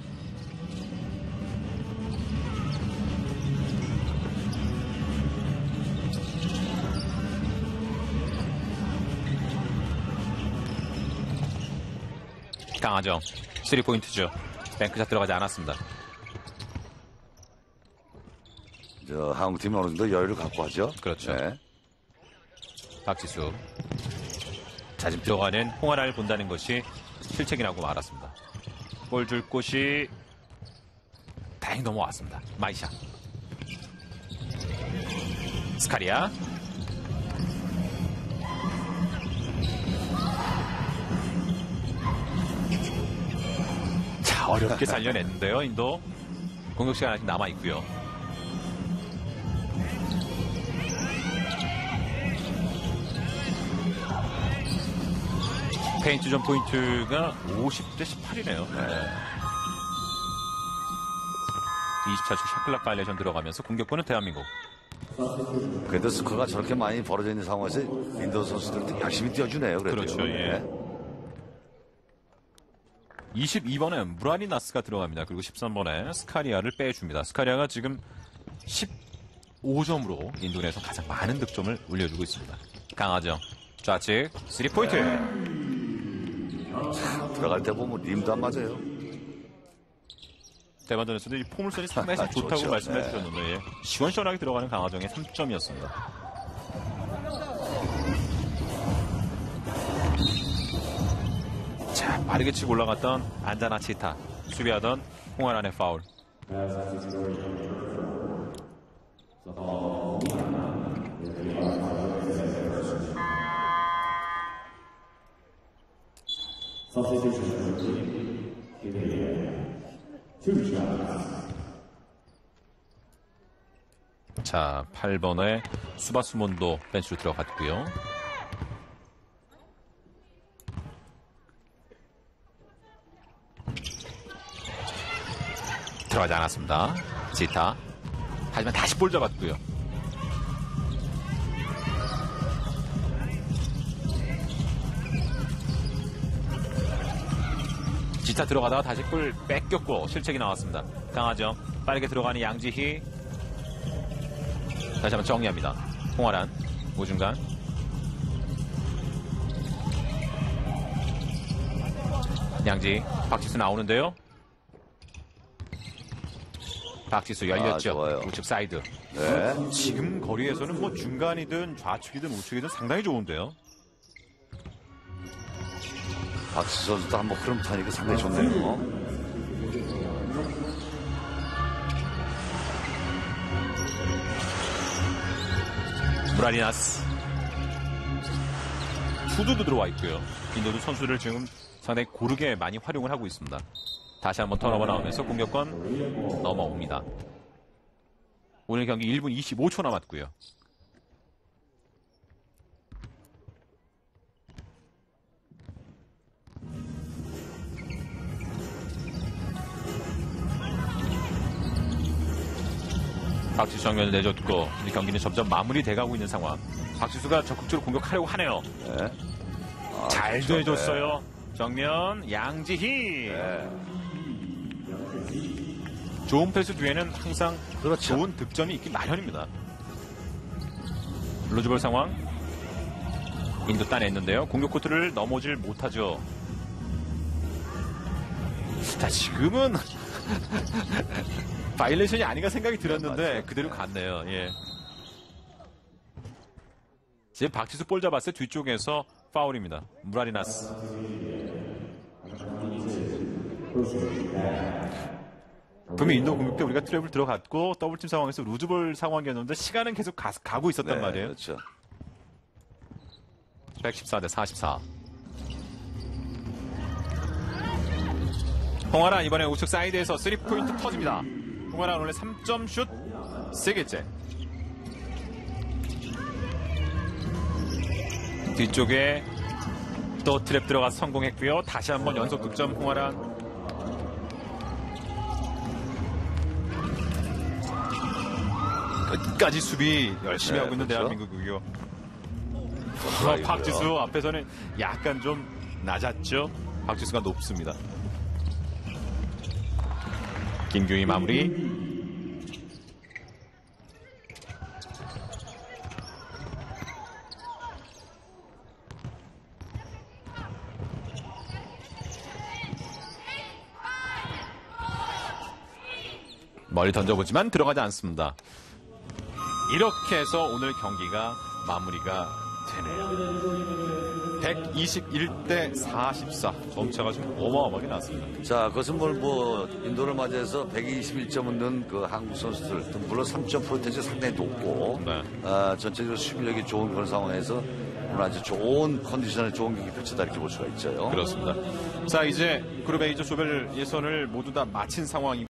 강하정 쓰리 포인트죠. 뱅크샷 들어가지 않았습니다. 저 한국팀이 어느 정도 여유를 갖고 하죠. 그렇죠. 네. 박지수 자집 들어가는 홍하나를 본다는 것이 실책이라고 말았습니다. 골 줄 곳이 다행히 넘어왔습니다. 마이샤 스카리아 자 어렵게 살려냈는데요. 인도 공격 시간 아직 남아있고요. 페인트 점 포인트가 오십 대 십팔이네요. 이십사 초 샤클락 바이레이션 들어가면서 공격권은 대한민국. 그래도 스코어가 저렇게 많이 벌어져 있는 상황에서 인도 선수들도 열심히 뛰어주네요. 그래도. 그렇죠. 예. 이십이 번에 무라니 나스가 들어갑니다. 그리고 십삼 번에 스카리아를 빼줍니다. 스카리아가 지금 십오 점으로 인도 내에서 가장 많은 득점을 올려주고 있습니다. 강하정 좌측 쓰리 포인트. 들어갈 때 보면 림도 안 맞아요. 대만전에서도 이 포물선이 상당히 참 좋다고 좋죠. 말씀해 네. 주셨는데 예. 시원시원하게 들어가는 강하정의 삼 점이었습니다. 자 빠르게 치고 올라갔던 안자나 치타 수비하던 홍환환의 파울. 자, 팔 번에 수바스몬도 벤치로 들어갔고요. 들어가지 않았습니다. 지타. 하지만 다시 볼 잡았고요. 지타 들어가다가 다시 골 뺏겼고 실책이 나왔습니다. 강하정 빠르게 들어가는 양지희. 다시 한번 정리합니다. 홍아란 오중간 양지 박지수 나오는데요. 박지수 열렸죠. 아, 좋아요. 우측 사이드. 네. 지금 거리에서는 뭐 중간이든 좌측이든 우측이든 상당히 좋은데요. 박수 선수도 한번 흐름 타니까 상당히 좋네요. 브라리나스 투두도 들어와 있고요. 인도도 선수를 지금 상당히 고르게 많이 활용을 하고 있습니다. 다시 한번 턴오버 나오면서 공격권 넘어옵니다. 오늘 경기 일 분 이십오 초 남았고요. 박지수 정면을 내줬고 이 경기는 점점 마무리돼가고 있는 상황. 박지수가 적극적으로 공격하려고 하네요. 네. 아, 잘 그렇죠. 돼줬어요. 정면 양지희. 네. 좋은 패스 뒤에는 항상 그렇죠. 좋은 득점이 있기 마련입니다. 루즈볼 상황. 인도 따냈는데요. 공격 코트를 넘어질 못하죠. 자, 지금은 바이레이션이 아닌가 생각이 들었는데 맞죠. 그대로 갔네요. 예. 지금 박지수 볼 잡았어요. 뒤쪽에서 파울입니다. 무라리나스. 분명 인도 공격 때 우리가 트랩을 들어갔고 더블팀 상황에서 루즈볼 상황이었는데 시간은 계속 가, 가고 있었단 네, 말이에요. 그렇죠. 백십사 대 사십사. 홍아란 이번에 우측 사이드에서 쓰리 포인트 터집니다. 홍아란 오늘 삼 점 슛 세 개째. 뒤쪽에 또 트랩 들어가서 성공했고요. 다시 한번 연속 득점 홍아란. 끝까지 수비 열심히 네, 하고 있는 그렇죠. 대한민국이고요. 아, 어, 박지수 앞에서는 약간 좀 낮았죠. 박지수가 높습니다. 김규희 마무리. 멀리 던져보지만 들어가지 않습니다. 이렇게 해서 오늘 경기가 마무리가 되네요. 백이십일 대 사십사. 점차가 좀 어마어마하게 났습니다. 자, 그것은 뭘 뭐 인도를 맞이해서 백이십일 점을 넣은 그 한국 선수들, 또 물론 삼 점 프로텐츠가 상당히 높고 네. 아, 전체적으로 수비력이 좋은 그런 상황에서 오늘 아주 좋은 컨디션에 좋은 경기 펼쳤다 이렇게 볼 수가 있죠. 그렇습니다. 자, 이제 그룹 A조 조별 예선을 모두 다 마친 상황이고